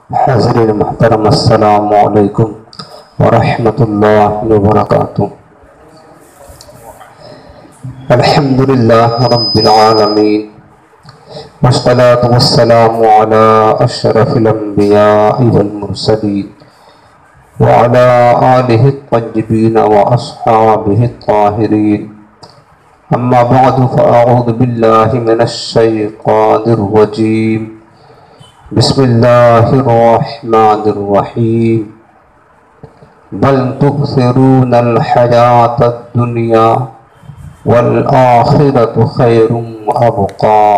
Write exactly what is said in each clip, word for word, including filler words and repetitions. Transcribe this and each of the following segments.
حاضرین محترم، السلام علیکم ورحمۃ اللہ وبرکاتہ۔ الحمدللہ رب العالمین، والصلاة والسلام علی اشرف الانبیاء والمرسلین وعلی آلہ الطیبین واصحابہ الطاہرین، اما بعد فاعوذ باللہ من الشیطان الرجیم، بسم اللہ الرحمن الرحیم۔ بل تؤثرون الحیاة الدنیا والآخرۃ خیر وابقیٰ۔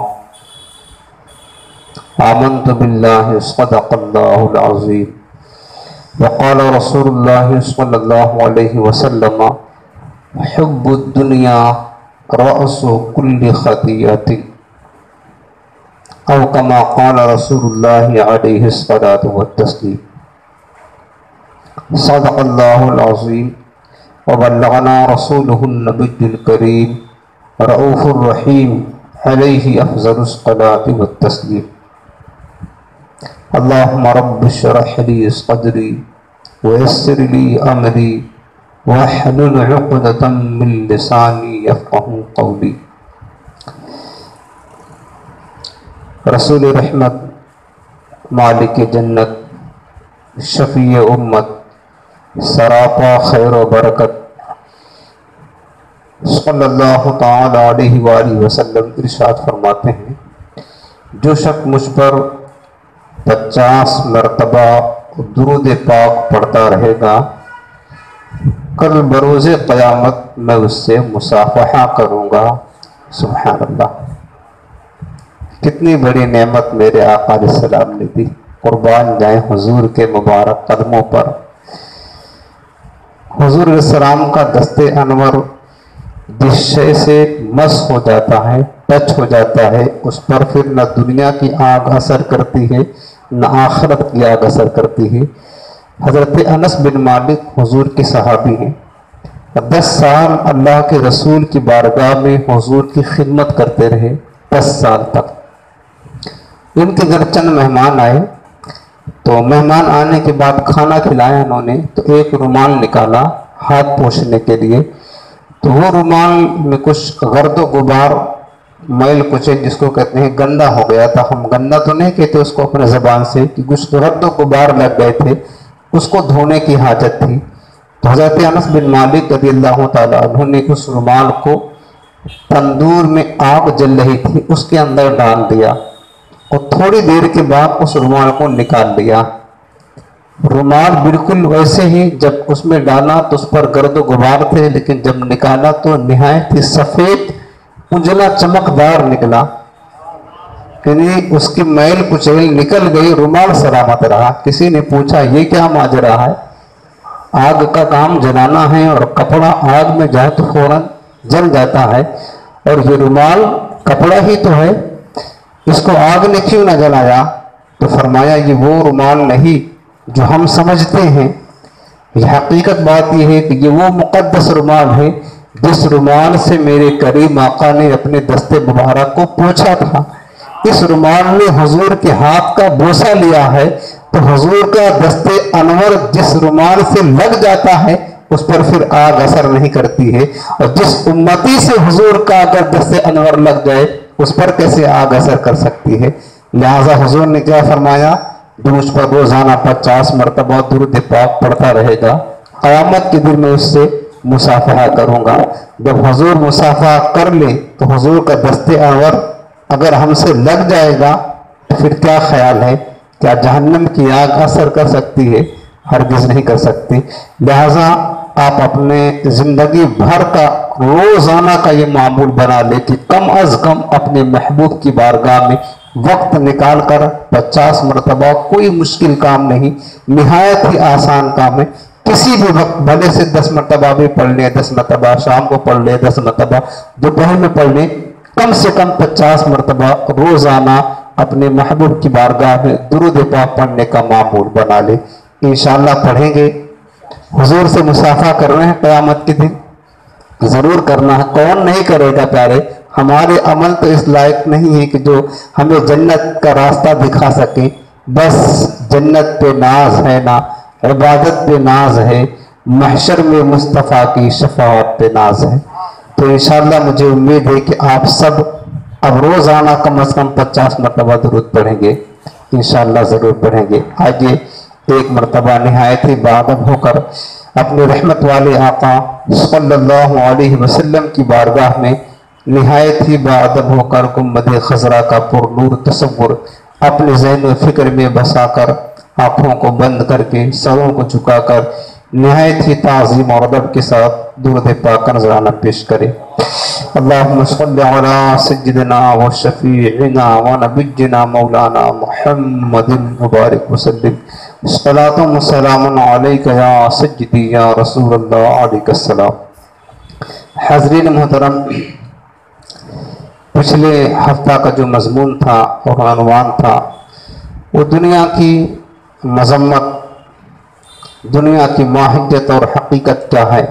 آمنت باللہ صدق اللہ العظیم۔ وقال رسول اللہ صلی اللہ علیہ وسلم، حب الدنیا رأس کل خطیئۃ، او کما قال رسول اللہ علیہ الصلاۃ والتسلیم۔ صدق اللہ العظیم وبلغنا رسولہ النبی الکریم رؤوف الرحیم علیہ افضل الصلاۃ والتسلیم۔ اللہم رب اشرح لی صدری ویسر لی امری واحلل عقدۃ من لسانی یفقہوا قولی۔ رسول رحمت، مالک جنت، شفیع امت، سراپا خیر و برکت، صلی اللہ تعالی علیہ وآلہ وسلم ارشاد فرماتے ہیں، جو شخص مجھ پر پچاس مرتبہ درود پاک پڑھتا رہے گا، کل بروز قیامت میں اس سے مصافحہ کروں گا۔ سبحان اللہ، کتنی بڑی نعمت میرے آقا علیہ السلام نے دی۔ قربان جائیں حضور کے مبارک قدموں پر۔ حضور علیہ السلام کا دست انور جس شے سے مس ہو جاتا ہے، ٹچ ہو جاتا ہے، اس پر پھر نہ دنیا کی آگ اثر کرتی ہے نہ آخرت کی آگ اثر کرتی ہے۔ حضرت انس بن مالک حضور کے صحابی ہیں، دس سال اللہ کے رسول کی بارگاہ میں حضور کی خدمت کرتے رہے، دس سال تک۔ ان کے گھر چند مہمان آئے تو مہمان آنے کے بعد کھانا کھلایا انہوں نے، تو ایک رومال نکالا ہاتھ پوچھنے کے لیے، تو وہ رومال میں کچھ غرد و غبار، میل کچے جس کو کہتے ہیں، گندا ہو گیا تھا۔ ہم گندا تو نہیں کہتے اس کو اپنے زبان سے، کہ کچھ غرد و غبار لگ گئے تھے، اس کو دھونے کی حاجت تھی۔ تو حضرت انس بن مالک رضی اللہ تعالیٰ عنہ نے اس رومال کو تندور میں آگ جل رہی تھی اس کے اندر ڈال دیا، اور تھوڑی دیر کے بعد اس رومال کو نکال لیا۔ رومال بالکل ویسے ہی جب اس میں ڈالا تو اس پر گرد و غبار تھے، لیکن جب نکالا تو نہایت ہی سفید اجلا چمکدار نکلا، یعنی اس کی میل کچیل نکل گئی، رومال سلامت رہا۔ کسی نے پوچھا یہ کیا ماجرا ہے؟ آگ کا کام جلانا ہے اور کپڑا آگ میں جائے تو فوراً جل جاتا ہے، اور یہ رومال کپڑا ہی تو ہے، اس کو آگ نے کیوں نہ جلایا؟ تو فرمایا یہ وہ رومال نہیں جو ہم سمجھتے ہیں، یہ حقیقت بات یہ ہے کہ یہ وہ مقدس رومال ہے جس رومال سے میرے کریم آقا نے اپنے دست مبارک کو پوچھا تھا۔ اس رومال نے حضور کے ہاتھ کا بوسہ لیا ہے، تو حضور کا دست انور جس رومال سے لگ جاتا ہے اس پر پھر آگ اثر نہیں کرتی ہے، اور جس امتی سے حضور کا اگر دست انور لگ جائے اس پر کیسے آگ اثر کر سکتی ہے؟ لہٰذا حضور نے کیا فرمایا؟ جو اس پر روزانہ پچاس مرتبہ درود پاک پڑھتا رہے گا، قیامت کے دن میں اس سے مصافحہ کروں گا۔ جب حضور مصافحہ کر لے تو حضور کا دست انور اگر ہم سے لگ جائے گا تو پھر کیا خیال ہے؟ کیا جہنم کی آگ اثر کر سکتی ہے؟ ہرگز نہیں کر سکتی۔ لہٰذا آپ اپنے زندگی بھر کا روزانہ کا یہ معمول بنا لے کہ کم از کم اپنے محبوب کی بارگاہ میں وقت نکال کر پچاس مرتبہ، کوئی مشکل کام نہیں، نہایت ہی آسان کام ہے، کسی بھی وقت بھلے سے دس مرتبہ بھی پڑھ لیں، دس مرتبہ شام کو پڑھ لیں، دس مرتبہ دوپہر میں پڑھ لیں، کم سے کم پچاس مرتبہ روزانہ اپنے محبوب کی بارگاہ میں درود پاک پڑھنے کا معمول بنا لے۔ انشاءاللہ پڑھیں گے، حضور سے مصافحہ کر رہے ہیں، قیامت کے دن ضرور کرنا ہے۔ کون نہیں کرے گا پیارے؟ ہمارے عمل تو اس لائق نہیں ہے کہ جو ہمیں جنت کا راستہ دکھا سکیں، بس جنت پہ ناز ہے نا عبادت پہ ناز ہے، محشر میں مصطفیٰ کی شفاعت پہ ناز ہے۔ تو انشاءاللہ مجھے امید ہے کہ آپ سب اب روزانہ کم از کم پچاس مرتبہ درود پڑھیں گے، انشاءاللہ ضرور پڑھیں گے۔ آئیے ایک مرتبہ نہایت ہی باادب ہو کر اپنے رحمت والے آقا صلی اللہ علیہ وسلم کی بارگاہ میں نہایت ہی باادب ہو کر گنبد خضرا کا پر نور تصور اپنے ذہن و فکر میں بسا کر آنکھوں کو بند کر کے سروں کو جھکا کر نہایت ہی تعظیم اور ادب کے ساتھ درود پاک کا نذرانہ پیش کرے۔ اللہم صلی علی سیدنا و شفیعنا و نبینا مولانا محمد مبارک وسلم۔ صلاۃ و سلام علیک یا سیدی یا رسول اللہ علیہ السلام۔ حاضرین محترم، پچھلے ہفتہ کا جو مضمون تھا اور عنوان تھا وہ دنیا کی مذمت، دنیا کی ماہیت اور حقیقت کیا ہے،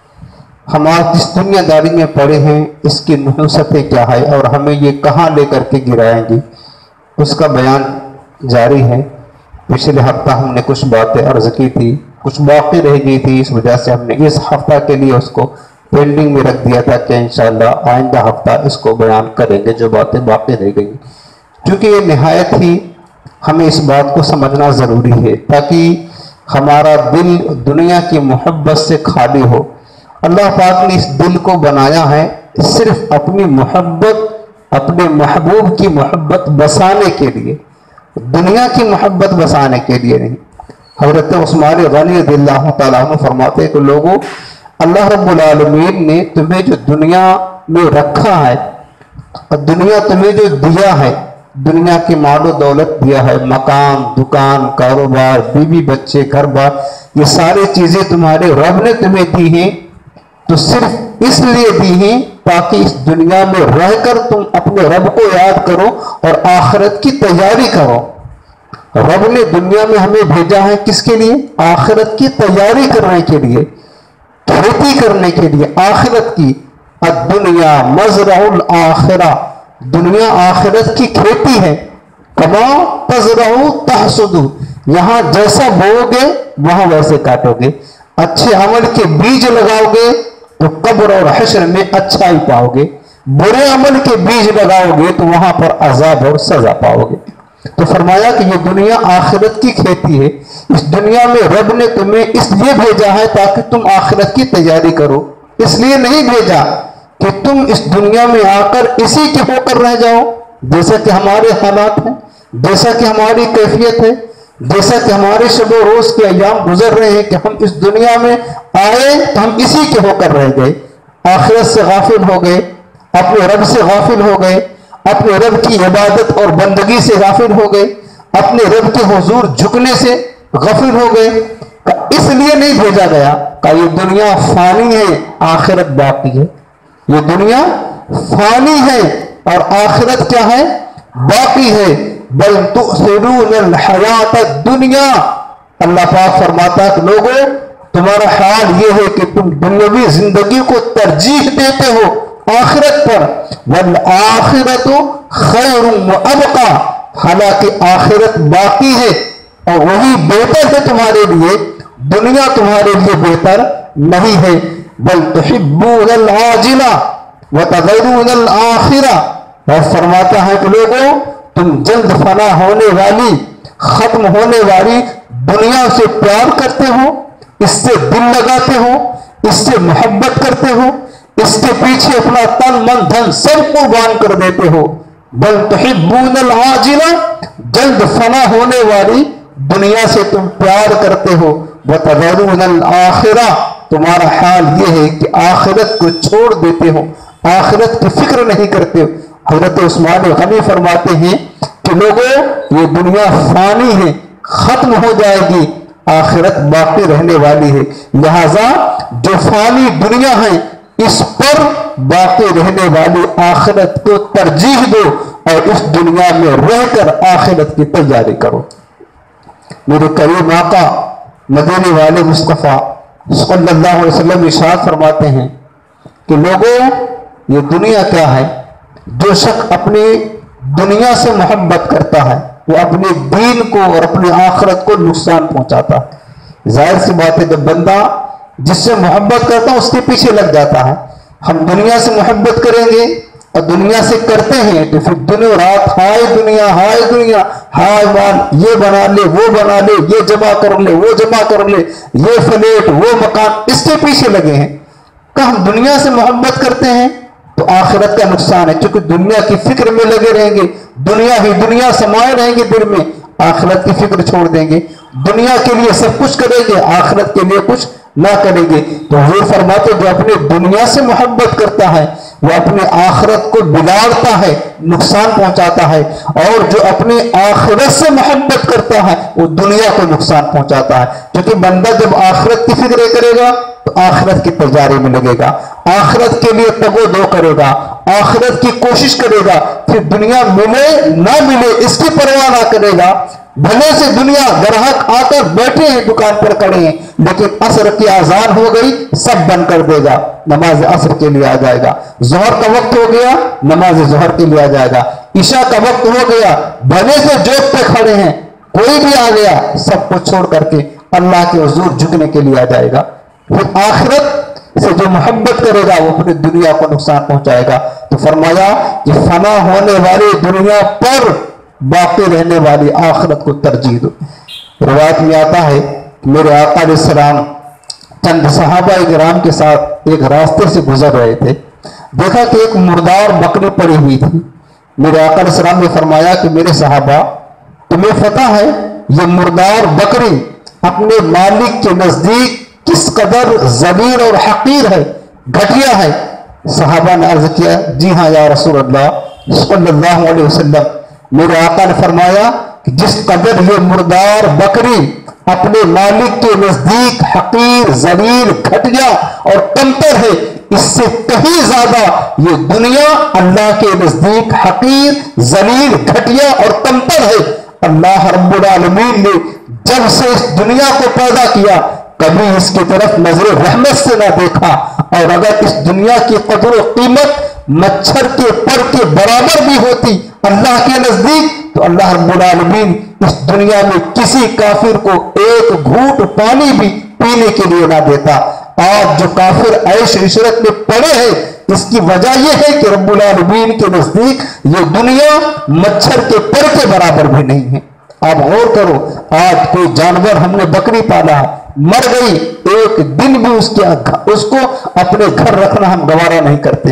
ہم آج جس دنیا داری میں پڑے ہیں اس کی نحوستیں کیا ہے اور ہمیں یہ کہاں لے کر کے گرائیں گی، اس کا بیان جاری ہے۔ پچھلے ہفتہ ہم نے کچھ باتیں عرض کی تھی، کچھ باقی رہ گئی تھی، اس وجہ سے ہم نے اس ہفتہ کے لیے اس کو پینڈنگ میں رکھ دیا تھا کہ انشاءاللہ آئندہ ہفتہ اس کو بیان کریں گے جو باتیں باقی رہ گئی، کیونکہ یہ نہایت ہی ہمیں اس بات کو سمجھنا ضروری ہے تاکہ ہمارا دل دنیا کی محبت سے خالی ہو۔ اللہ پاک نے اس دل کو بنایا ہے صرف اپنی محبت، اپنے محبوب کی محبت بسانے کے لیے، دنیا کی محبت بسانے کے لیے نہیں۔ حضرت عثمان غنی رضی اللہ تعالیٰ عنہ فرماتے ہیں کہ لوگوں، اللہ رب العالمین نے تمہیں جو دنیا میں رکھا ہے، دنیا تمہیں جو دیا ہے، دنیا کی مال و دولت دیا ہے، مکان، دکان، کاروبار، بیوی بچے، گھر بار، یہ ساری چیزیں تمہارے رب نے تمہیں دی ہیں تو صرف اس لیے دی ہیں تاکہ اس دنیا میں رہ کر تم اپنے رب کو یاد کرو اور آخرت کی تیاری کرو۔ رب نے دنیا میں ہمیں بھیجا ہے کس کے لیے؟ آخرت کی تیاری کرنے کے لیے، کھیتی کرنے کے لیے آخرت کی۔ الدنیا مزرع الآخرہ، دنیا آخرت کی کھیتی ہے۔ کما تزرع تحصد، یہاں جیسا بو گے وہاں ویسے کاٹو گے۔ اچھے عمل کے بیج لگاؤ گے تو قبر اور حشر میں اچھا ہی پاؤ گے، برے عمل کے بیج لگاؤ گے تو وہاں پر عذاب اور سزا پاؤ گے۔ تو فرمایا کہ یہ دنیا آخرت کی کھیتی ہے، اس دنیا میں رب نے تمہیں اس لیے بھیجا ہے تاکہ تم آخرت کی تیاری کرو، اس لیے نہیں بھیجا کہ تم اس دنیا میں آ کر اسی کے ہو کر رہ جاؤ، جیسا کہ ہمارے حالات ہیں، جیسا کہ ہماری کیفیت ہے، جیسا کہ ہمارے شب و روز کے ایام گزر رہے ہیں کہ ہم اس دنیا میں آئے تو ہم اسی کے ہو کر رہ گئے، آخرت سے غافل ہو گئے، اپنے رب سے غافل ہو گئے، اپنے رب کی عبادت اور بندگی سے غافل ہو گئے، اپنے رب کے حضور جھکنے سے غافل ہو گئے۔ اس لیے نہیں بھیجا گیا کہ یہ دنیا فانی ہے، آخرت باقی ہے۔ یہ دنیا فانی ہے اور آخرت کیا ہے؟ باقی ہے۔ بل تؤثرون الحیات الدنیا، اللہ پاک فرماتا ہے کہ لوگوں تمہارا حال یہ ہے کہ تم دنیاوی زندگی کو ترجیح دیتے ہو آخرت پر۔ والآخرت خیر وابقی، حالانکہ آخرت باقی ہے اور وہی بہتر ہے تمہارے لیے، دنیا تمہارے لیے بہتر نہیں ہے۔ بل تحبون العاجلہ وتذرون الآخرہ، اور فرماتا ہے کہ لوگوں تم جلد فنا ہونے والی، ختم ہونے والی دنیا سے پیار کرتے ہو، اس سے دل لگاتے ہو، اس سے محبت کرتے ہو، اس کے پیچھے اپنا تن من دھن سب قربان کر دیتے ہو۔ بل تحبون العاجلہ، جلد فنا ہونے والی دنیا سے تم پیار کرتے ہو۔ وتذرون الآخرہ، تمہارا حال یہ ہے کہ آخرت کو چھوڑ دیتے ہو، آخرت کی فکر نہیں کرتے ہو۔ حضرت عثمان غنی فرماتے ہیں کہ لوگوں یہ دنیا فانی ہے، ختم ہو جائے گی، آخرت باقی رہنے والی ہے، لہذا جو فانی دنیا ہے اس پر باقی رہنے والی آخرت کو ترجیح دو اور اس دنیا میں رہ کر آخرت کی تیاری کرو۔ میرے کریم آقا مدینے والے مصطفیٰ صلی اللہ علیہ وسلم ارشاد فرماتے ہیں کہ لوگوں یہ دنیا کیا ہے؟ جو شخص اپنی دنیا سے محبت کرتا ہے، وہ اپنے دین کو اور اپنی آخرت کو نقصان پہنچاتا ہے۔ ظاہر سی بات ہے، جب بندہ جس سے محبت کرتا ہے اس کے پیچھے لگ جاتا ہے۔ ہم دنیا سے محبت کریں گے اور دنیا سے کرتے ہیں تو پھر دن و رات ہائے دنیا ہائے دنیا ہائے مان، یہ بنا لے وہ بنا لے، یہ جمع کر لے وہ جمع کر لے، یہ فلیٹ وہ مکان، اس کے پیچھے لگے ہیں۔ کہ ہم دنیا سے محبت کرتے ہیں تو آخرت کا نقصان ہے، کیونکہ دنیا کی فکر میں لگے رہیں گے، دنیا ہی دنیا سمائے رہیں گے دل میں، آخرت کی فکر چھوڑ دیں گے، دنیا کے لیے سب کچھ کریں گے، آخرت کے لیے کچھ نہ کریں گے۔ تو حضور فرماتے جو اپنے دنیا سے محبت کرتا ہے وہ اپنے آخرت کو بگاڑتا ہے، نقصان پہنچاتا ہے، اور جو اپنے آخرت سے محبت کرتا ہے وہ دنیا کو نقصان پہنچاتا ہے۔ کیونکہ بندہ جب آخرت کی فکر کرے گا تو آخرت کی تجاری میں لگے گا، آخرت کے لیے تگ و دو کرے گا، آخرت کی کوشش کرے گا، پھر دنیا ملے نہ ملے اس کی پرواہ نہ کرے گا۔ بھلے سے دنیا گراہک آ کر بیٹھے ہیں دکان پر کھڑے ہیں، لیکن عصر کی اذان ہو گئی سب بند کر دے گا، نماز عصر کے لیے آ جائے گا۔ ظہر کا وقت ہو گیا نماز ظہر کے لیے آ جائے گا۔ عشاء کا وقت ہو گیا، بھلے سے جوب پہ کھڑے ہیں، کوئی بھی آ گیا سب کو چھوڑ کر کے اللہ کے حضور جھکنے کے لیے آ جائے گا۔ پھر آخرت سے جو محبت کرے گا وہ اپنی دنیا کو نقصان پہنچائے گا۔ تو فرمایا کہ فنا ہونے والی دنیا پر باقی رہنے والی آخرت کو ترجیح دو۔ روایت میں آتا ہے کہ میرے آقا علیہ السلام چند صحابہ کرام کے ساتھ ایک راستے سے گزر رہے تھے، دیکھا کہ ایک مردار بکری پڑی ہوئی تھی۔ میرے آقا علیہ السلام نے فرمایا کہ میرے صحابہ تمہیں پتہ ہے یہ مردار بکری اپنے مالک کے نزدیک کس قدر ذلیل اور حقیر ہے، گھٹیا ہے؟ صحابہ نے عرض کیا جی ہاں یا رسول اللہ صلی اللہ علیہ وسلم۔ میرے آقا نے فرمایا کہ جس قدر یہ مردار بکری اپنے مالک کے نزدیک حقیر ذلیل گھٹیا اور کمتر ہے، اس سے کہیں زیادہ یہ دنیا اللہ کے نزدیک حقیر ذلیل گھٹیا اور کمتر ہے۔ اللہ رب العالمین نے جب سے اس دنیا کو پیدا کیا کبھی اس کی طرف نظر رحمت سے نہ دیکھا، اور اگر اس دنیا کی قدر و قیمت مچھر کے پر کے برابر بھی ہوتی اللہ کے نزدیک تو اللہ رب العالمین اس دنیا میں کسی کافر کو ایک گھونٹ پانی بھی پینے کے لیے نہ دیتا۔ آج جو کافر عیش عشرت میں پڑے ہیں اس کی وجہ یہ ہے کہ رب العالمین کے نزدیک یہ دنیا مچھر کے پر کے برابر بھی نہیں ہے۔ آپ غور کرو، آج کوئی جانور ہم نے بکری پالا ہے، مر گئی، ایک دن بھی اس کے اس کو اپنے گھر رکھنا ہم گوارا نہیں کرتے۔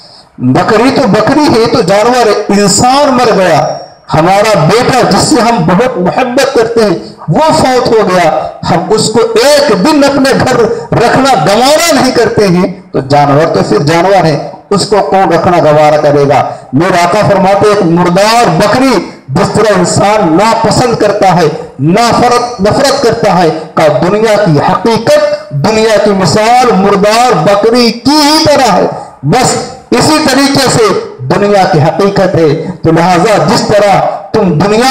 بکری تو بکری ہے تو جانور ہے، انسان مر گیا، ہمارا بیٹا جس سے ہم بہت محبت کرتے ہیں وہ فوت ہو گیا، ہم اس کو ایک دن اپنے گھر رکھنا گوارا نہیں کرتے ہیں، تو جانور تو پھر جانور ہے، اس کو کون رکھنا گوارا کرے گا؟ میرے آقا فرماتے ایک مردار بکری جس طرح انسان ناپسند کرتا ہے، نفرت نفرت کرتا ہے، کہ دنیا کی حقیقت دنیا کی مثال مردار بکری کی ہی طرح ہے، بس اسی طریقے سے دنیا کی حقیقت ہے۔ تو لہذا جس طرح تم دنیا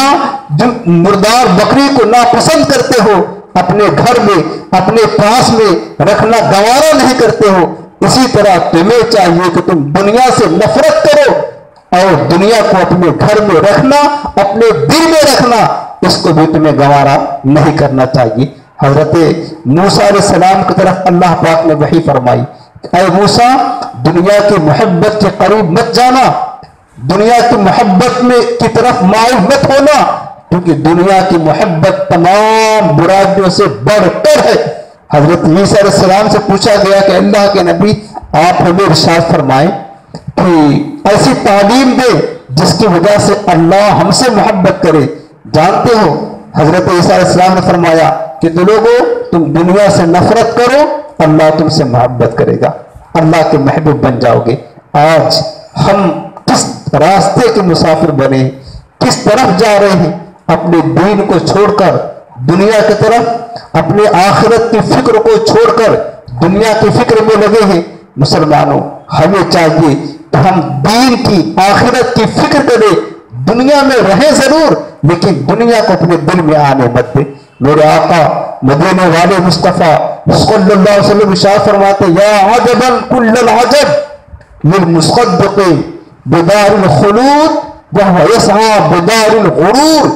مردار بکری کو ناپسند کرتے ہو، اپنے گھر میں اپنے پاس میں رکھنا گوارا نہیں کرتے ہو، اسی طرح تمہیں چاہیے کہ تم دنیا سے نفرت کرو اور دنیا کو اپنے گھر میں رکھنا، اپنے دل میں رکھنا، اس کو بھی تمہیں گوارا نہیں کرنا چاہیے۔ حضرت موسیٰ علیہ السلام کی طرف اللہ پاک نے وحی فرمائی، اے موسیٰ دنیا کی محبت کے قریب مت جانا، دنیا کی محبت میں کی طرف مائل مت ہونا، کیونکہ دنیا کی محبت تمام برائیوں سے بڑھ کر ہے۔ حضرت عیسیٰ علیہ السلام سے پوچھا گیا کہ اللہ کے نبی آپ ہمیں ارشاد فرمائیں کہ ایسی تعلیم دے جس کی وجہ سے اللہ ہم سے محبت کرے۔ جانتے ہو حضرت عیسیٰ علیہ السلام نے فرمایا کہ لوگوں تم دنیا سے نفرت کرو اللہ تم سے محبت کرے گا، اللہ کے محبوب بن جاؤ گے۔ آج ہم کس راستے کے مسافر بنے، کس طرف جا رہے ہیں؟ اپنے دین کو چھوڑ کر دنیا کی طرف، اپنے آخرت کی فکر کو چھوڑ کر دنیا کی فکر میں لگے ہیں۔ مسلمانوں ہمیں چاہیے کہ ہم دین کی آخرت کی فکر کریں، دنیا میں رہیں ضرور لیکن دنیا کو اپنے دل میں آنے مت دیں۔ میرے آقا مدینے والے مصطفیٰ صلی اللہ علیہ وسلم ارشاد فرماتے یا عجبا کل العجب للمصدق بدار الخلود وهو يسعى بدار الغرور۔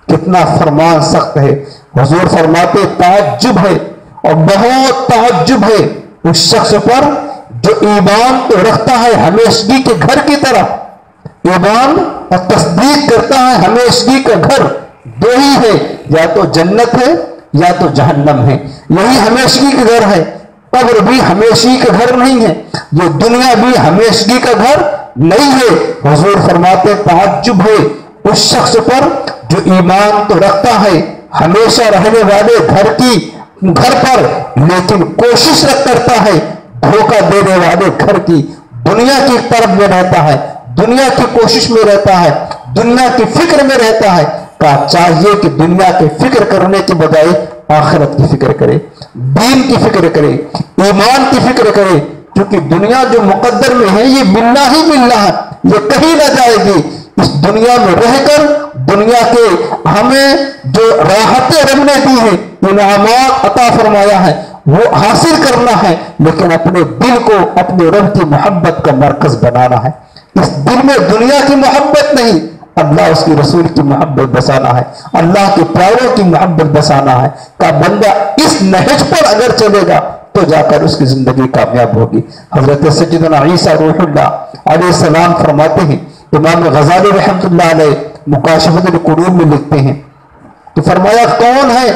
کتنا فرمان سخت ہے. حضور فرماتے تعجب ہے اور بہت تعجب ہے اس شخص پر جو ایمان تو رکھتا ہے ہمیشگی کے گھر کی طرح, ایمان اور تصدیق کرتا ہے ہمیشگی کا گھر دو ہی ہے, یا تو جنت ہے یا تو جہنم ہے, یہی ہمیشگی کا گھر ہے. قبر بھی ہمیشگی کا گھر نہیں ہے, یہ دنیا بھی ہمیشگی کا گھر نہیں ہے. حضور فرماتے تعجب ہے اس شخص پر جو ایمان تو رکھتا ہے ہمیشہ رہنے والے گھر کی گھر پر, لیکن کوشش کرتا ہے دھوکہ دینے والے گھر کی, دنیا کی طرف میں رہتا ہے, دنیا کی کوشش میں رہتا ہے, دنیا کی فکر میں رہتا ہے. کہا چاہیے کہ دنیا کی فکر کرنے کے بجائے آخرت کی فکر کرے, دین کی فکر کرے, ایمان کی فکر کرے, کیونکہ دنیا جو مقدر میں ہے یہ ملنا ہی ملنا ہے, یہ کہیں نہ جائے گی. اس دنیا میں رہ کر دنیا کے ہمیں جو راحتیں رب نے دی ہیں, انعامات عطا فرمایا ہے, وہ حاصل کرنا ہے, لیکن اپنے دل کو اپنے رب کی محبت کا مرکز بنانا ہے. اس دل میں دنیا کی محبت نہیں, اللہ اس کی رسول کی محبت بسانا ہے, اللہ کے پیاروں کی محبت بسانا ہے. کہ بندہ اس نہج پر اگر چلے گا تو جا کر اس کی زندگی کامیاب ہوگی. حضرت سیدنا عیسیٰ روح اللہ علیہ السلام فرماتے ہیں, امام غزالی رحمۃ اللہ علیہ مکاشفۃ القلوب میں لکھتے ہیں, تو فرمایا کون ہے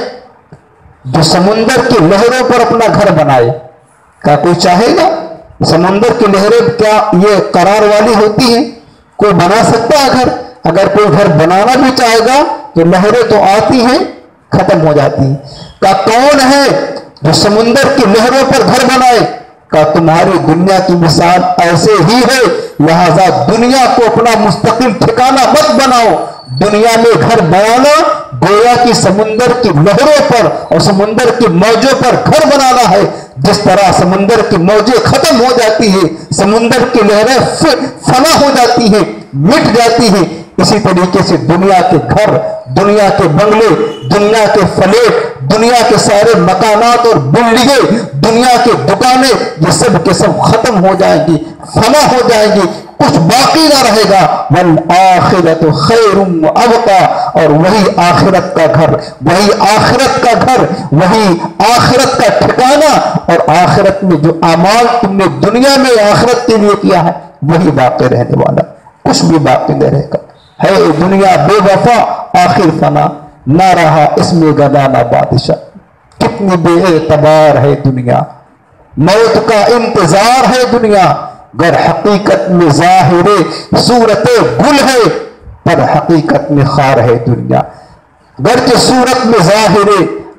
جو سمندر کی لہروں پر اپنا گھر بنائے؟ کیا کوئی چاہے گا؟ سمندر کی لہریں کیا یہ قرار والی ہوتی ہیں؟ کوئی بنا سکتا ہے گھر؟ اگر کوئی گھر بنانا بھی چاہے گا تو لہریں تو آتی ہیں ختم ہو جاتی ہیں. کیا کون ہے جو سمندر کی لہروں پر گھر بنائے؟ کہ تمہاری دنیا کی مثال ایسے ہی ہے, لہذا دنیا کو اپنا مستقل ٹھکانہ مت بناؤ. دنیا میں گھر بنانا گویا کی سمندر کی لہروں پر اور سمندر کی موجوں پر گھر بنانا ہے. جس طرح سمندر کی موجیں ختم ہو جاتی ہیں, سمندر کی لہریں فنا ہو جاتی ہیں, مٹ جاتی ہیں, اسی طریقے سے دنیا کے گھر, دنیا کے بنگلے, دنیا کے فلیٹ, دنیا کے سارے مکانات اور بلڈنگیں, دنیا کی دکانیں, یہ سب کے سب ختم ہو جائیں گی, فنا ہو جائیں گی, کچھ باقی نہ رہے گا. والآخرۃ خیر وابقیٰ, اور وہی آخرت کا گھر, وہی آخرت کا گھر, وہی آخرت کا ٹھکانہ, اور آخرت میں جو اعمال تم نے دنیا میں آخرت کے لیے کیا ہے وہی باقی رہنے والا, کچھ بھی باقی نہیں رہے گا. ہے دنیا بے وفا آخر فنا, نہ رہا اس میں گدا نہ بادشاہ. کتنی بے اعتبار ہے دنیا, موت کا انتظار ہے دنیا. گر حقیقت میں ظاہر صورت گل ہے, پر حقیقت میں خار ہے دنیا. گرچہ صورت میں ظاہر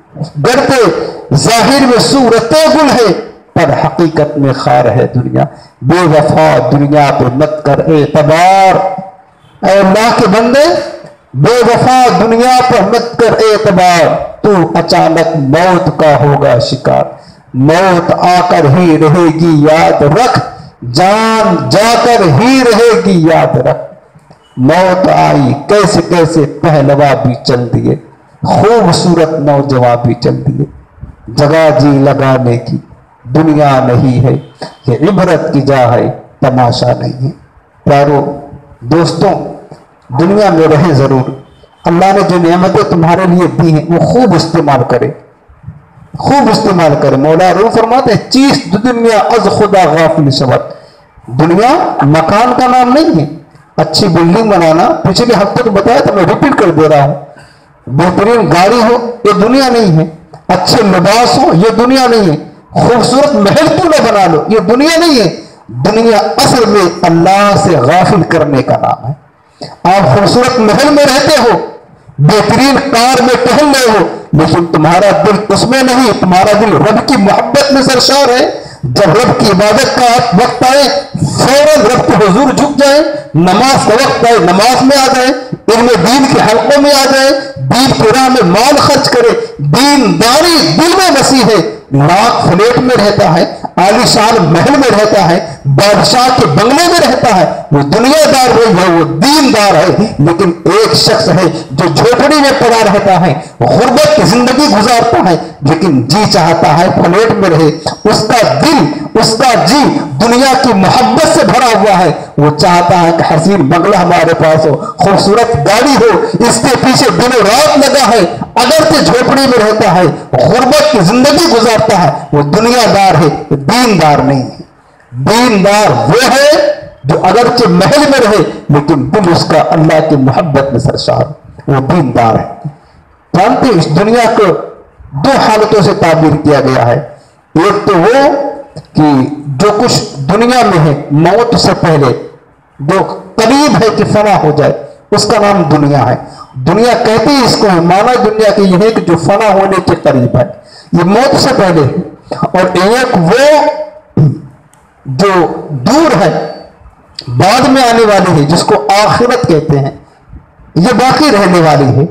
گرچہ ظاہر میں صورت گل ہے, پر حقیقت میں خار ہے دنیا. بے وفا دنیا پہ مت کر اعتبار, اے اللہ کے بندے بے وفا دنیا پر مت کر اعتبار. تو اچانک موت کا ہوگا شکار, موت آ کر ہی رہے گی یاد رکھ, جان جا کر ہی رہے گی یاد رکھ. موت آئی کیسے کیسے پہلوا بھی چل دیے, خوبصورت نوجوان بھی چل دیے. جگہ جی لگانے کی دنیا نہیں ہے, یہ عبرت کی جا ہے تماشا نہیں ہے. پیارو دوستوں, دنیا میں رہیں ضرور, اللہ نے جو نعمتیں تمہارے لیے دی ہیں وہ خوب استعمال کرے, خوب استعمال کرے. مولا روح فرماتے ہیں چیز دنیا از خدا غافل شود. دنیا مکان کا نام نہیں ہے. اچھی بلڈنگ بنانا, پچھلے ہفتے تو بتایا تھا, میں ریپیٹ کر دے رہا ہوں. بہترین گاڑی ہو یہ دنیا نہیں ہے, اچھے لباس ہو یہ دنیا نہیں ہے, خوبصورت محل کیوں نہ بنا لو یہ دنیا نہیں ہے. دنیا اصل میں اللہ سے غافل کرنے کا نام ہے. آپ خوبصورت محل میں رہتے ہو, بہترین کار میں ٹہل رہے ہو, لیکن تمہارا دل اس میں نہیں, تمہارا دل رب کی محبت میں سرشار ہے. جب رب کی عبادت کا وقت آئے فوراً رب کے حضور جھک جائے, نماز کا وقت آئے نماز میں آ جائے, علم دین کے حلقوں میں آ جائے, دین کی راہ میں مال خرچ کرے. دین داری دل میں وسیع ہے, لاکھ فلیٹ میں رہتا ہے, आलीशान महल में रहता है, बादशाह के बंगले में रहता है, वो दुनियादार वही है, वो दीनदार है। लेकिन एक शख्स है जो झोपड़ी में पड़ा रहता है, गुर्बत की जिंदगी गुजारता है, लेकिन जी चाहता है फ्लैट में रहे। उसका दिल, उसका जी दुनिया की मोहब्बत से भरा हुआ है। वो चाहता है कि हसीन बंगला हमारे पास हो, खूबसूरत गाड़ी हो, इसके पीछे दिनों रात लगा है। अगर से झोपड़ी में रहता है, गुर्बत की जिंदगी गुजारता है, वो दुनियादार है, दीनदार नहीं है। दीनदार वो है जो अगरचे महल में रहे लेकिन दिल उसका अल्लाह की मोहब्बत में सरशार, वो दीनदार है। जानते इस दुनिया को दो हालतों से ताबीर किया गया है। एक तो वो कि जो कुछ दुनिया में है मौत से पहले जो करीब है कि फना हो जाए, उसका नाम दुनिया है। दुनिया कहती है इसको है, माना दुनिया की यह है कि जो फना होने के करीब है, ये मौत से पहले है। और एक वो जो दूर है, बाद में आने वाली है, जिसको आखिरत कहते हैं, ये बाकी रहने वाली है।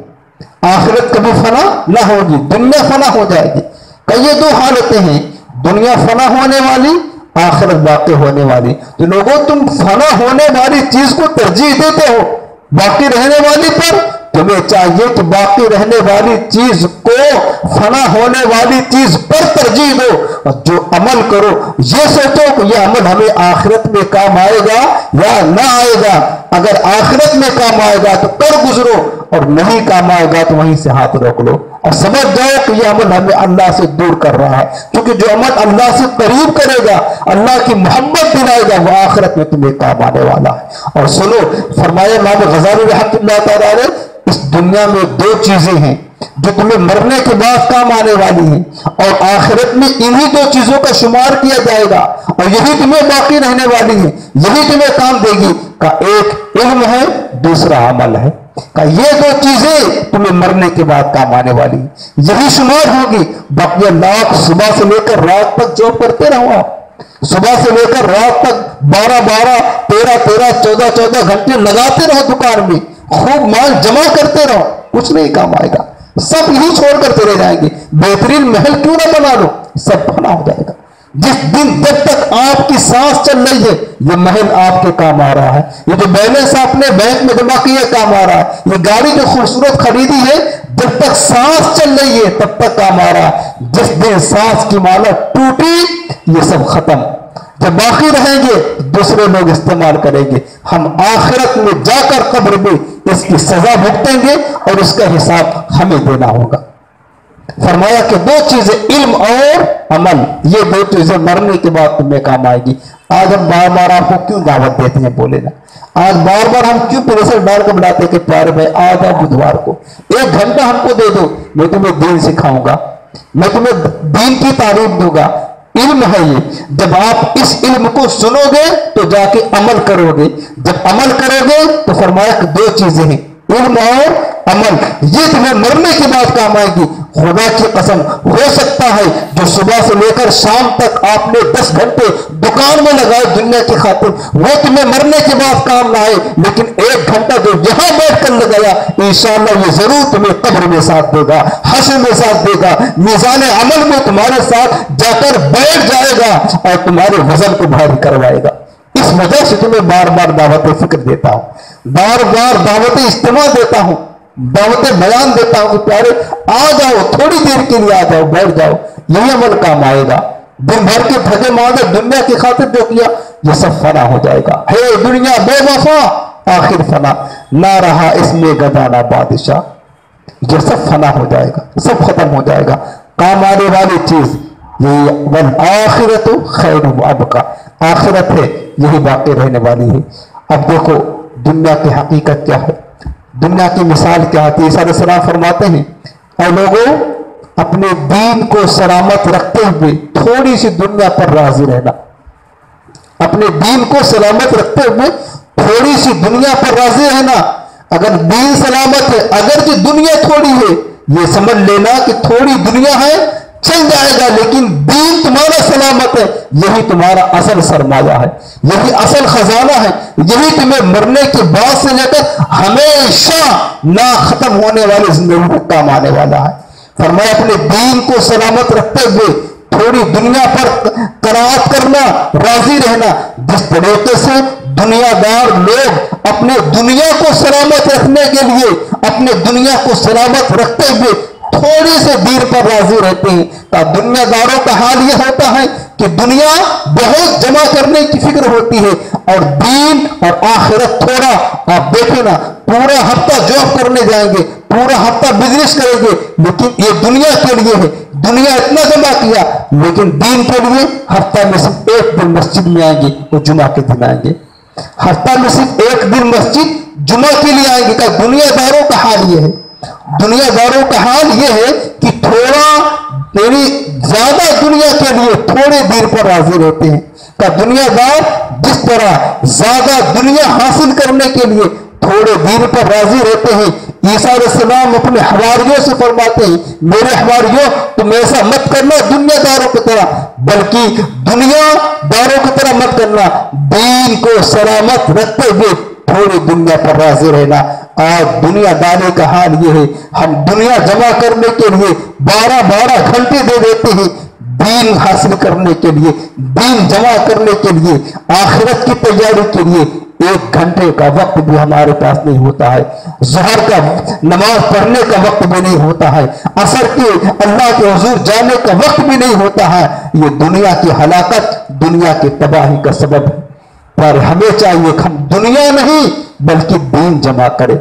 आखिरत कभी फना ना होगी, दुनिया फना हो जाएगी। कई ये दो हालतें हैं, दुनिया फना होने वाली, आखिरत बाकी होने वाली। तो लोगों तुम फना होने वाली चीज को तरजीह देते हो बाकी रहने वाली पर। तुम्हें चाहिए कि बाकी रहने वाली चीज को फना होने वाली चीज पर तरजीह दो, और जो अमल करो ये सोचो कि यह अमल हमें आखिरत में काम आएगा या ना आएगा। अगर आखिरत में काम आएगा तो कर गुजरो, और नहीं काम आएगा तो वहीं से हाथ रोक लो और समझ जाओ कि यह अमल हमें अल्लाह से दूर कर रहा है। क्योंकि जो अमल अल्लाह से करीब करेगा, अल्लाह की मोहब्बत दिलाएगा, वो आखिरत में तुम्हें काम आने वाला है। और सुनो, फरमाया इमाम गज़ाली रहमतुल्लाह तआला अलैह, इस दुनिया में दो चीजें हैं जो तुम्हें मरने के बाद काम आने वाली हैं, और आखिरत में इन्हीं दो चीजों का शुमार किया जाएगा, और यही तुम्हें बाकी रहने वाली है, यही तुम्हें काम देगी। का एक इल्म है, दूसरा अमल है। का ये दो चीजें तुम्हें मरने के बाद काम आने वाली, यही शुमार होगी। बाकी लाख सुबह से लेकर रात तक जॉब करते रहो आप, सुबह से लेकर रात तक बारह बारह तेरह तेरह चौदह चौदह घंटे लगाते रहो दुकान में, खूब माल जमा करते रहो, कुछ नहीं काम आएगा, सब यही छोड़कर चले जाएंगे। बेहतरीन महल क्यों ना बना लो, सब फना हो जाएगा। जिस दिन जब तक आपकी सांस चल रही है, ये महल आपके काम आ रहा है, ये जो बैलेंस आपने बैंक में जमा किया काम आ रहा है, ये गाड़ी जो खूबसूरत खरीदी है, जब तक सांस चल रही है तब तक काम आ रहा है। जिस दिन सांस की माला टूटी, ये सब खत्म। जब बाकी रहेंगे दूसरे लोग इस्तेमाल करेंगे। हम आखिरत में जाकर कब्र में इसकी सजा भुगतेंगे और इसका हिसाब हमें देना होगा। फरमाया कि दो चीजें, इल्म और अमल, ये दो चीजें मरने के बाद तुम्हें काम आएगी। आज हम बार बार आपको क्यों दावत देते हैं, बोले ना, आज बार बार हम क्यों प्रेशर डाल कर बुलाते हैं कि प्यारे भाई आ जाओ बुधवार को, एक घंटा हमको दे दो, मैं तुम्हें दीन सिखाऊंगा, मैं तुम्हें दीन की तारीफ दूंगा। इल्म है ये, जब आप इस इल्म को सुनोगे तो जाके अमल करोगे, जब अमल करोगे तो फरमाया कि दो चीजें हैं, इल्म और अमल, ये तुम्हें मरने के बाद काम आएगी। खुदा की कसम, हो सकता है जो सुबह से लेकर शाम तक आपने दस घंटे दुकान में लगाए दुनिया की खातिर, वो तुम्हें मरने के बाद काम ना आए, लेकिन एक घंटा जो यहां बैठ कर लगाया, इंशाअल्लाह ये जरूर तुम्हें कब्र में साथ देगा, हश्र में साथ देगा, मीज़ान अमल में तुम्हारे साथ जाकर बैठ जाएगा और तुम्हारे वजन को भारी करवाएगा। इस वजह से तुम्हें बार बार दावत फिक्र देता हूं, बार बार दावत इज्तिमा देता हूं, दावत बयान देता हूं कि प्यारे आ जाओ, थोड़ी देर के लिए आ जाओ, बैठ जाओ, यही अमल काम आएगा। दिन भर के ठगे मांगे दुनिया की खातिर जो किया, ये सब फना हो जाएगा। हे दुनिया बेवफा, आखिर फना, ना रहा इसमें गदाना बादशाह, ये सब फना हो जाएगा, सब खत्म हो जाएगा। काम आने वाली चीज ये वल आखिरत खैर अबका, आखिरत है यही बाकी रहने वाली है। अब देखो दुनिया की हकीकत क्या है, दुनिया की मिसाल क्या है। ईसा अलैहिस्सलाम फरमाते हैं, और लोगों अपने दीन को सलामत रखते हुए थोड़ी सी दुनिया पर राजी रहना, अपने दीन को सलामत रखते हुए थोड़ी सी दुनिया पर राजी रहना। अगर दीन सलामत है, अगर जो दुनिया थोड़ी है, ये समझ लेना कि थोड़ी दुनिया है चल जाएगा, लेकिन दीन तुम्हारा सलामत है, यही तुम्हारा असल सरमाया है, यही असल खजाना है, यही तुम्हें मरने के बाद से लेकर हमेशा ना खत्म होने वाली जिंदगी में काम आने वाला है। फरमाया अपने दीन को सलामत रखते हुए थोड़ी दुनिया पर कनाअत करना, राजी रहना। जिस तरीके से दुनियादार लोग अपने दुनिया को सलामत रखने के लिए, अपने दुनिया को सलामत रखते हुए थोड़ी से देर पर राजी रहते हैं, तो दुनियादारों का हाल यह होता है कि दुनिया बहुत जमा करने की फिक्र होती है और दीन और आखिरत थोड़ा। आप देखें ना, पूरा हफ्ता जॉब करने जाएंगे, पूरा हफ्ता बिजनेस करेंगे, लेकिन ये दुनिया के लिए है, दुनिया इतना जमा किया, लेकिन दीन के लिए हफ्ता में सिर्फ एक दिन मस्जिद में आएंगे, वो जुमा के दिन आएंगे। हफ्ता में सिर्फ एक दिन मस्जिद जुमा के लिए आएंगे। का दुनियादारों का हाल ये है, दुनियादारों का हाल ये है कि थोड़ा तेरी ज्यादा दुनिया के लिए थोड़े देर पर राजी रहते हैं। का दुनियादार जिस तरह ज्यादा दुनिया हासिल करने के लिए थोड़े देर पर राजी रहते हैं, ईसा अलैहिस्सलाम अपने हवारियों से फरमाते हैं, मेरे हवारियों तुम ऐसा मत करना दुनियादारों की तरह, बल्कि दुनियादारों की तरह मत करना, दीन को सलामत रखते हुए थोड़ी दुनिया पर राजी रहना। आज दुनियादारी का हाल ये है, हम दुनिया जमा करने के लिए बारह बारह घंटे दे देते हैं, दीन हासिल करने के लिए, दीन जमा करने के लिए, आखिरत की तैयारी के लिए एक घंटे का वक्त भी हमारे पास नहीं होता है, ज़ोहर का नमाज पढ़ने का वक्त भी नहीं होता है, असर के अल्लाह के हुजूर जाने का वक्त भी नहीं होता है। ये दुनिया की हलाकत, दुनिया की तबाही का सबब है। पर हमें चाहिए कि हम दुनिया नहीं बल्कि दीन जमा करें,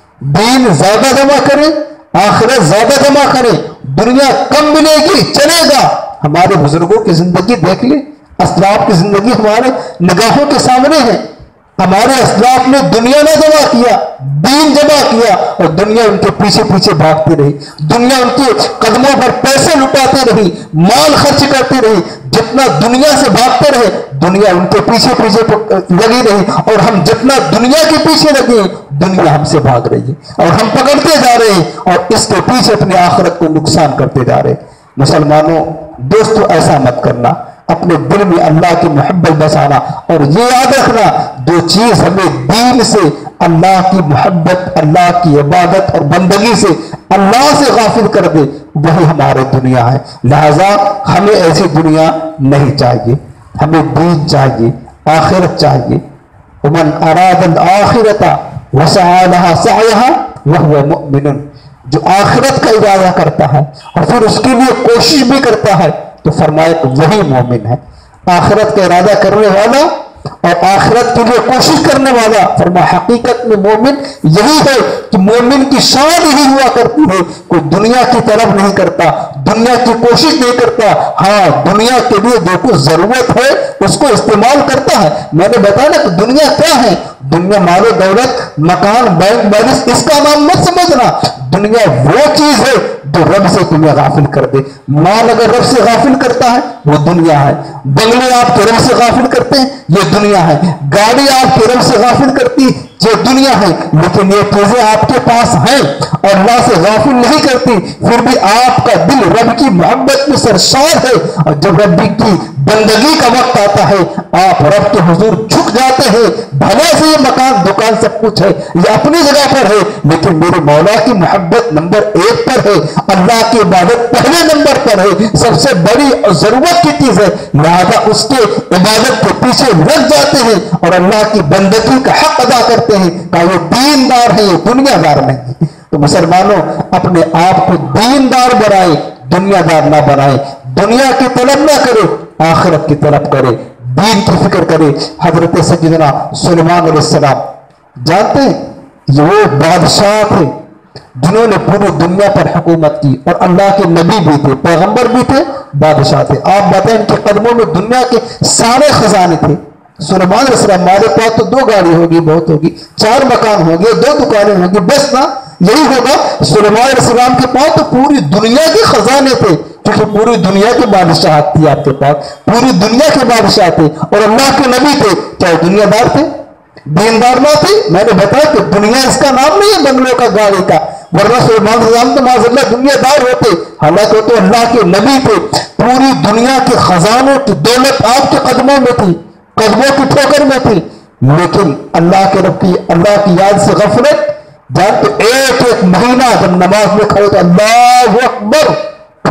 दीन ज्यादा जमा करें, आखिरत ज्यादा जमा करें। दुनिया कम मिलेगी चलेगा। हमारे बुजुर्गों की जिंदगी देख ले, अस्लाफ की जिंदगी हमारे निगाहों के सामने है। हमारे अस्लाफ ने दुनिया ने जमा किया, दीन जमा किया, और दुनिया उनके पीछे पीछे भागती रही, दुनिया उनके कदमों पर पैसे लुटाती रही, माल खर्च करती रही। जितना दुनिया से भागते रहे, दुनिया उनके पीछे पीछे लगी रही, और हम जितना दुनिया के पीछे लगे, दुनिया हमसे भाग रही है और हम पकड़ते जा रहे हैं और इसके पीछे अपनी आखिरत को नुकसान करते जा रहे हैं। मुसलमानों, दोस्तों, ऐसा मत करना। अपने दिल में अल्लाह की मोहब्बत बसाना, और ये याद रखना, जो चीज हमें दीन से, अल्लाह की मोहब्बत, अल्लाह की इबादत और बंदगी से अल्लाह से गाफिल कर दे, वही हमारे दुनिया है। लिहाजा हमें ऐसी दुनिया नहीं चाहिए, हमें दीन चाहिए, आखिरत चाहिए। उमन अरादल आखिरता वसअ लहा सअयहा वहुव मुमिनुन, जो आखिरत का इरादा करता है और फिर उसके लिए कोशिश भी करता है, तो फरमाया कि वही मोमिन है। आखिरत का इरादा करने वाला और आखिरत के लिए कोशिश करने वाला, फरमा हकीकत में मोमिन यही है कि मोमिन की शान यही हुआ करती है, कोई दुनिया की तलब नहीं करता, दुनिया की कोशिश नहीं करता। हाँ, दुनिया के लिए जो कुछ जरूरत है उसको इस्तेमाल करता है। मैंने बताया ना कि दुनिया क्या है, दुनिया मालो दौलत, मकान, बैंक बैलेंस, इसका नाम मत समझना। दुनिया वो चीज है जो रब से तुम्हें गाफिल कर दे। माल अगर रब से गाफिल करता है वो दुनिया है, बंगले आपके रब से गाफिल करते हैं ये दुनिया है, गाड़ी आपके रब से गाफिल करती ये दुनिया है। लेकिन ये चीजें आपके पास हैं और अल्लाह से गाफिल नहीं करती, फिर भी आपका दिल रब की मोहब्बत में सरशार है, और जब रब की बंदगी का वक्त आता है आप रब के हुजूर झुक जाते हैं। भले से ये मकान, दुकान सब कुछ है, ये अपनी जगह पर है, लेकिन मेरे मौला की मोहब्बत नंबर एक पर है, अल्लाह की इबादत पहले नंबर पर है, सबसे बड़ी और जरूरत की चीज है। लिहाजा उसके इबादत के पीछे लग जाते हैं और अल्लाह की बंदगी का हक अदा करते हैं। का ये दीनदार है, ये दुनियादार नहीं। तो मुसलमानों, अपने आप को दीनदार बनाए, दुनियादार ना बनाए। दुनिया की तलब ना करे, आखिरत की तलब करे, दीन की फिक्र करे। हजरत सैयदना सुलेमान अलैहिस्सलाम, जानते हैं ये वो बादशाह थे जिन्होंने पूरी दुनिया पर हुकूमत की, और अल्लाह के नबी भी थे, पैगंबर भी थे, बादशाह थे। आप बताएं, इनके कदमों में दुनिया के सारे खजाने थे। सुलेमान अलैहिस्सलाम, हमारे पास तो दो गाड़ी होगी, बहुत होगी, चार मकान होंगे, दो दुकानें होंगी, बस ना, यही होगा। सुलेमान अलैहिस्सलाम के पास तो पूरी दुनिया के खजाने थे, क्योंकि पूरी दुनिया के बादशाह थी आपके पास, पूरी दुनिया के बादशाह थे और अल्लाह के नबी थे। क्या दुनियादार थे, दीनदार ना थे? मैंने बताया कि दुनिया इसका नाम नहीं है बंगलों का, गाड़ी का, वरना सुलेमान अलैहिस्सलाम तो माज़अल्लाह दुनियादार होते, हालांकि वो तो अल्लाह के नबी थे। पूरी दुनिया के खजानों की दौलत आपके कदमों में थी, कदमों की ठोकर में थी, लेकिन अल्लाह के रब की, अल्लाह की याद से गफलत। जब तो एक एक महीना जब नमाज में खड़े तो अल्लाहु अकबर खड़े रहते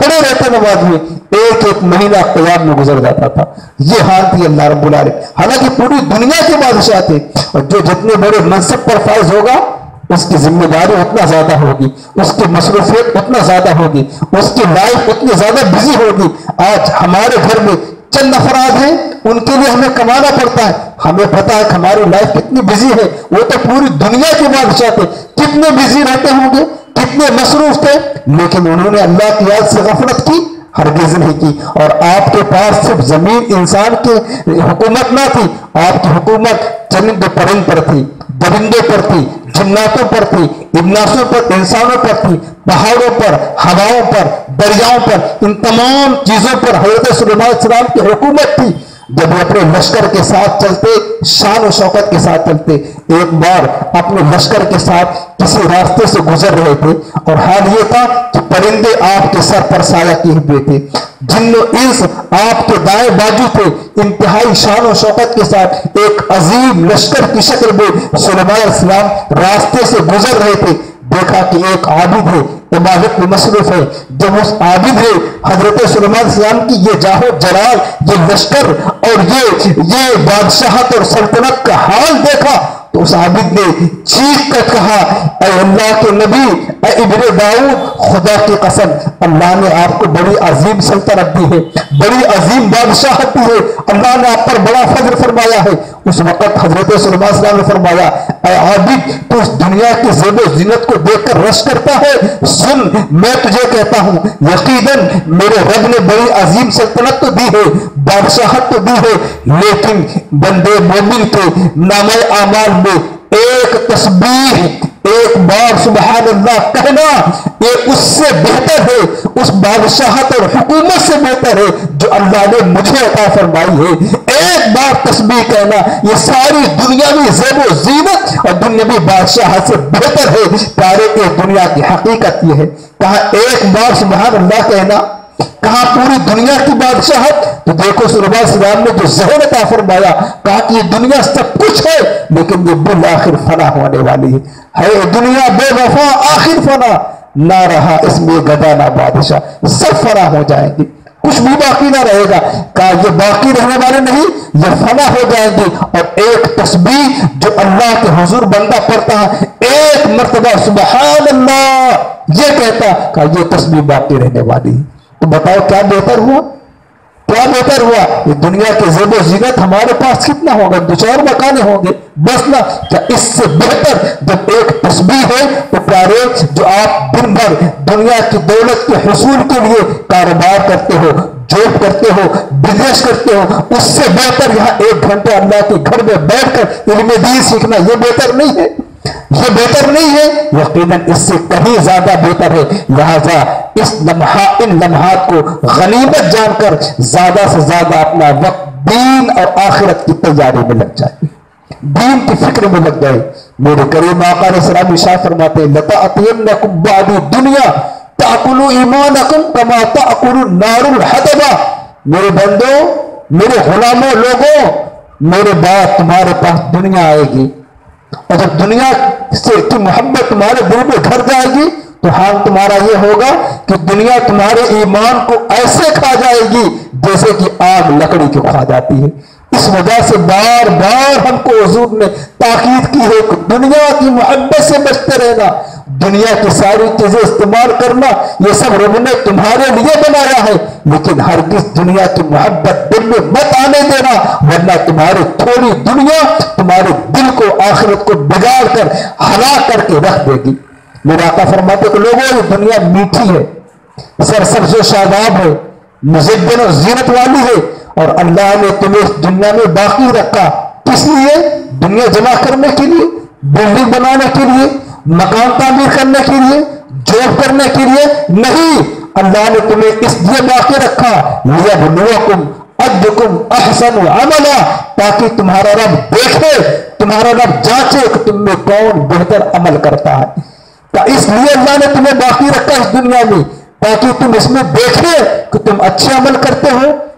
की नमाज में एक एक महीना क़याम में गुजर जाता था। ये हाल थी अल्लाह रब्बुल आलमीन। हालांकि पूरी दुनिया के बादशाह थे, और जो जितने बड़े मनसब पर फाइज होगा उसकी जिम्मेदारी उतना ज्यादा होगी, उसकी मसरूफियत उतना ज्यादा होगी, उसकी लाइफ उतनी ज्यादा बिजी होगी। आज हमारे घर में चंद अफराद हैं, उनके लिए हमें कमाना पड़ता है। हमें पता है हमारी लाइफ कितनी बिजी है। वो तो पूरी दुनिया के बादशाह थे, कितने बिजी रहते होंगे, कितने मसरूफ थे, लेकिन उन्होंने अल्लाह की याद से गफलत की हरगिज नहीं की। और आपके पास सिर्फ जमीन इंसान की हुकूमत ना थी, आपकी हुकूमत चंद परिंद पर थी, दरिंदों पर थी, जिन्नातों पर थी, इब्नासों पर, इंसानों पर थी, पहाड़ों पर, हवाओं पर, दरियाओं पर, इन तमाम चीजों पर हजरत सुलेमान अलैहिस्सलाम की हुकूमत थी। जब वो अपने लश्कर के साथ चलते, शान और शौकत के साथ चलते, एक बार अपने लश्कर के साथ किसी रास्ते से गुजर रहे थे, और हाल ये था कि परिंदे आपके सर पर साया किए हुए थे, जिन्नो इंस आपके दाएं बाजू थे। इंतहाई शान और शौकत के साथ एक अजीम लश्कर की शक्ल में सुलेमान अलैहिस्सलाम रास्ते से गुजर रहे थे। देखा कि एक आबिद है, इबादत में मसरूफ है। जब उस आबिद है हजरत सुलेमान अलैहिस्सलाम की ये जाहो जलाल, ये लश्कर और ये ये बादशाहत और सल्तनत का हाल देखा, तो उस आबिद ने चीख कर कहा, ऐ अल्लाह के नबी, ऐ इब्ने दाऊद, खुदा की कसम अल्लाह ने आपको बड़ी अजीम सल्तनत दी है, बड़ी अजीम बादशाहत दी है, अल्लाह ने आप पर बड़ा फजल फरमाया है। उस वक्त हजरत सुलेमान अलैहिस्सलाम ने फरमाया, ऐ आबिद, तू इस दुनिया की ज़ेब व ज़ीनत को देखकर रश करता है। सुन, मैं तुझे कहता हूँ, यकीनन मेरे रब ने बड़ी अजीम सल्तनत तो दी है, बादशाहत तो दी है, लेकिन बंदे मोमिन के नामे आमाल में एक तस्बीह, एक बार सुबहान अल्लाह कहना, ये उससे बेहतर है, उस बादशाहत और हुकूमत से बेहतर है जो अल्लाह ने मुझे अता फरमाई है। एक बार तस्बीह कहना ये सारी दुनियावी ज़ेब व ज़ीनत और दुनियावी बादशाहत से बेहतर है। प्यारे के दुनिया की हकीकत ये है, कहा एक बार सुबहान अल्लाह कहना, कहा पूरी दुनिया की बादशाहत। तो देखो सुलेमान अलैहिस्सलाम ने जो ज़हन अता फरमाया, कहा कि ये दुनिया सब कुछ है, लेकिन ये बिल आखिर फना होने वाली है। है दुनिया बेवफा आखिर फना, ना रहा इसमें गदा ना बादशाह, सब फना हो जाएंगे, कुछ भी बाकी ना रहेगा। कहा ये बाकी रहने वाले नहीं, ये फना हो जाएंगे। और एक तस्बीह जो अल्लाह के हुजूर बंदा पढ़ता है, एक मर्तबा सुबहान अल्लाह ये कहता, कहा ये तस्बीह बाकी रहने वाली है। तो बताओ क्या बेहतर हुआ, क्या बेहतर हुआ? ये दुनिया के ज़ेब व ज़ीनत हमारे पास कितना होगा, दो चार मकाने होंगे बस ना। क्या इससे बेहतर जब एक तस्बीह है, तो प्यारे जो आप दिन भर दुनिया की दौलत के हुसूल के लिए कारोबार करते हो, जॉब करते हो, बिजनेस करते हो, उससे बेहतर यहाँ एक घंटे अल्लाह के घर में बैठकर इल्म दीन सीखना, ये बेहतर नहीं है, ये बेहतर नहीं है, यकीनन इससे कहीं ज्यादा बेहतर है। लिहाजा इस लम्हा इन लम्हात को गनीमत जानकर ज्यादा से ज्यादा अपना वक्त दीन और आखिरत की तैयारी में लग जाए, दीन की फिक्र में लग जाए। मेरे करीम आका अलैहिस्सलाम इरशाद फरमाते हैं, लतअतियन्नकुम बादी दुनिया ताकुलु ईमानकुम कमा ताकुलु नारुल हतबा। मेरे बंदो, मेरे गुलामों, लोगों, मेरे बाद तुम्हारे पास दुनिया आएगी, और जब दुनिया से की मोहब्बत तुम्हारे दिल में घर जाएगी, तो हाल तुम्हारा ये होगा कि दुनिया तुम्हारे ईमान को ऐसे खा जाएगी जैसे कि आग लकड़ी को खा जाती है। इस वजह से बार बार हमको हुजूर ने ताकीद की है कि दुनिया की मोहब्बत से बचते रहना, दुनिया की सारी चीजें इस्तेमाल करना, ये सब रब ने तुम्हारे लिए बनाया है, लेकिन हरगिज दुनिया की मोहब्बत दिल में मत आने देना, वरना तुम्हारी थोड़ी दुनिया तुम्हारे दिल को, आखिरत को बिगाड़ कर हलाक करके रख देगी। मेरे आका फरमाते कि लोगों, ये दुनिया मीठी है, सरसब्ज़ो शादाब है, मुज़द्दिन और जीनत वाली है, और अल्लाह ने तुम्हें इस दुनिया में बाकी रखा किस लिए? दुनिया जमा करने के लिए, बिल्डिंग बनाने के लिए, मकान तामीर करने के लिए, जॉब करने के लिए नहीं। अल्लाह ने तुम्हें इसलिए बाकी रखा, लियब्लुवकुम अय्युकुम अहसनु अमला, ताकि तुम्हारा रब देखे, तुम्हारा रब जांचे कि तुम में कौन बेहतर अमल करता है। तो इसलिए अल्लाह ने तुम्हें बाकी रखा इस दुनिया में, ताकि तुम इसमें देखे कि तुम अच्छे अमल करते हो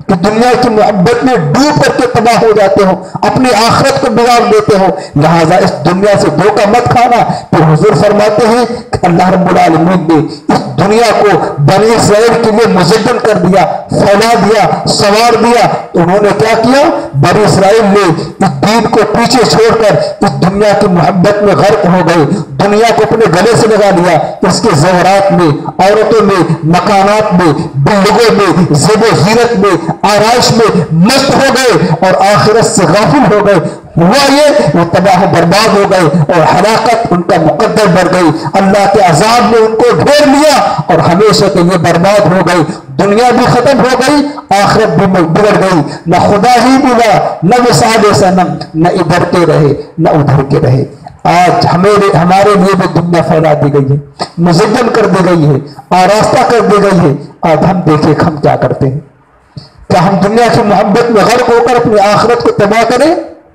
کہ دنیا کی محبت میں ڈوب کر کے تباہ ہو جاتے ہو، اپنی آخرت کو بگاڑ دیتے ہو، لہٰذا اس دنیا سے دھوکہ مت کھانا۔ پھر حضور فرماتے ہیں کہ اللہ رب العالمین نے اس دنیا کو بنی اسرائیل کے لیے مزین کر دیا، پھیلا دیا، سوار دیا۔ انہوں نے کیا کیا؟ بنی اسرائیل نے اس دین کو پیچھے چھوڑ کر اس دنیا کی محبت میں غرق ہو گئے، دنیا کو اپنے گلے سے لگا لیا، اس کے زیورات میں، عورتوں میں، مکانات میں، بلڈنگوں میں، زیب و زینت میں، آرائش میں مست ہو گئے اور آخرت سے غافل ہو گئے۔ ہوا یہ وہ تباہ برباد ہو گئے اور ہلاکت ان کا مقدر بڑھ گئی، اللہ کے عذاب نے ان کو گھیر لیا اور ہمیشہ کے لیے برباد ہو گئی۔ دنیا بھی ختم ہو گئی، آخرت بھی بگڑ گئی، نہ خدا ہی ملا، نہ وصال صنم، نہ ادھر کے رہے نہ ادھر کے رہے۔ آج ہمارے ہمارے لیے بھی دنیا پھیلا دی گئی ہے، مزین کر دی گئی ہے، آراستہ کر دی گئی ہے۔ آج ہم دیکھیں ہم کیا کرتے ہیں؟ کیا ہم دنیا کی محبت میں غرق ہو کر اپنی آخرت کو تباہ کریں؟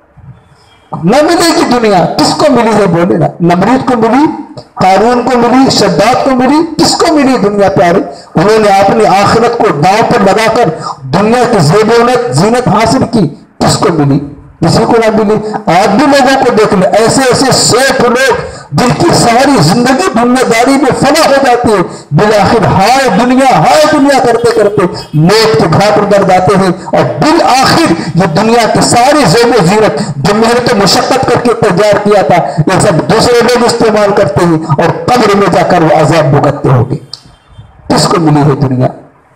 نہ ملے گی دنیا، کس کو ملی ہے بولے نا؟ نمرود کو ملی، قارون کو ملی، شداد کو ملی، کس کو ملی دنیا پیارے؟ انہوں نے اپنی آخرت کو داؤں پر لگا کر دنیا کی زیب و زینت حاصل کی، کس کو ملی؟ کسی کو نہ ملی۔ آج بھی لوگوں کو دیکھ لیں، ایسے ایسے سینکڑوں لوگ جن کی ساری زندگی دنیا داری میں فنا ہو جاتی ہے، بالآخر ہائے دنیا ہائے دنیا کرتے کرتے موت کے گھاٹ اتر جاتے ہیں، اور بالآخر یہ دنیا کی ساری زیب و زینت جو محنت و مشقت کر کے تیار کیا تھا، یہ سب دوسرے لوگ استعمال کرتے ہیں اور قبر میں جا کر وہ عذاب بھگتتے ہوں گے۔ کس کو ملی ہے دنیا؟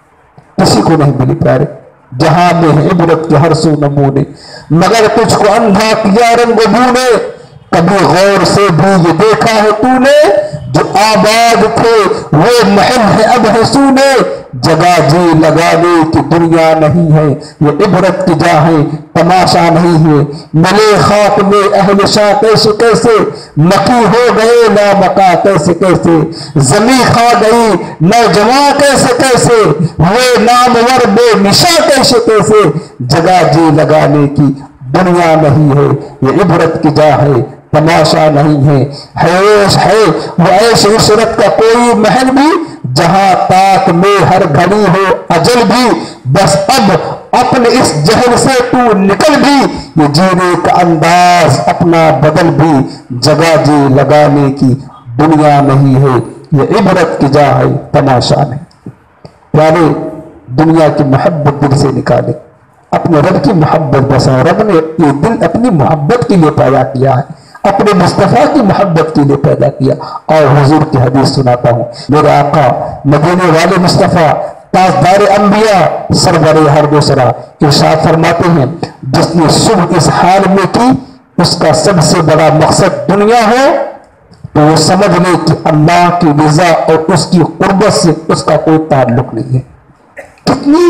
کسی کو نہیں ملی پیارے۔ جہاں میں عبرت کے ہر سو نمونے، مگر تجھ کو اندھا کیا رنگ و بو نے، کبھی غور سے بھی یہ دیکھا ہے تو نے، جو آباد تھے وہ محل ہے اب ہے سونے، جگہ جی لگانے کی دنیا نہیں ہے، یہ عبرت کی جا ہے تماشا نہیں ہے۔ ملے خاک میں اہل شاہ کیسے کیسے، مکی ہو گئے لامکا کیسے کیسے، زمیں کھا گئی نوجوان کیسے کیسے، وہ نامور بے نشاں کیسے کیسے، جگہ جی لگانے کی دنیا نہیں ہے، یہ عبرت کی جا ہے تماشا نہیں ہے۔ عیش ہے وہ عیش عشرت کا کوئی محل بھی، جہاں تاک میں ہر گھڑی ہو اجل بھی، بس اب اپنے اس جہل سے تو نکل بھی، یہ جینے کا انداز اپنا بدل بھی، جگہ جی لگانے کی دنیا نہیں ہے، یہ عبرت کی جا ہے تماشا نہیں۔ یعنی دنیا کی محبت دل سے نکالے، اپنے رب کی محبت بسا۔ رب نے یہ دل اپنی محبت کے لیے پیدا کیا ہے، اپنے مصطفیٰ کی محبت کے لیے پیدا کیا۔ اور حضور کی حدیث سناتا ہوں، میرے آقا مدینے والے مصطفیٰ تاجدار انبیاء سرور ہر دوسرا ارشاد فرماتے ہیں، جس نے صبح اس حال میں کی اس کا سب سے بڑا مقصد دنیا ہو، تو وہ سمجھ لے کہ اللہ کی رضا اور اس کی قربت سے اس کا کوئی تعلق نہیں ہے۔ کتنی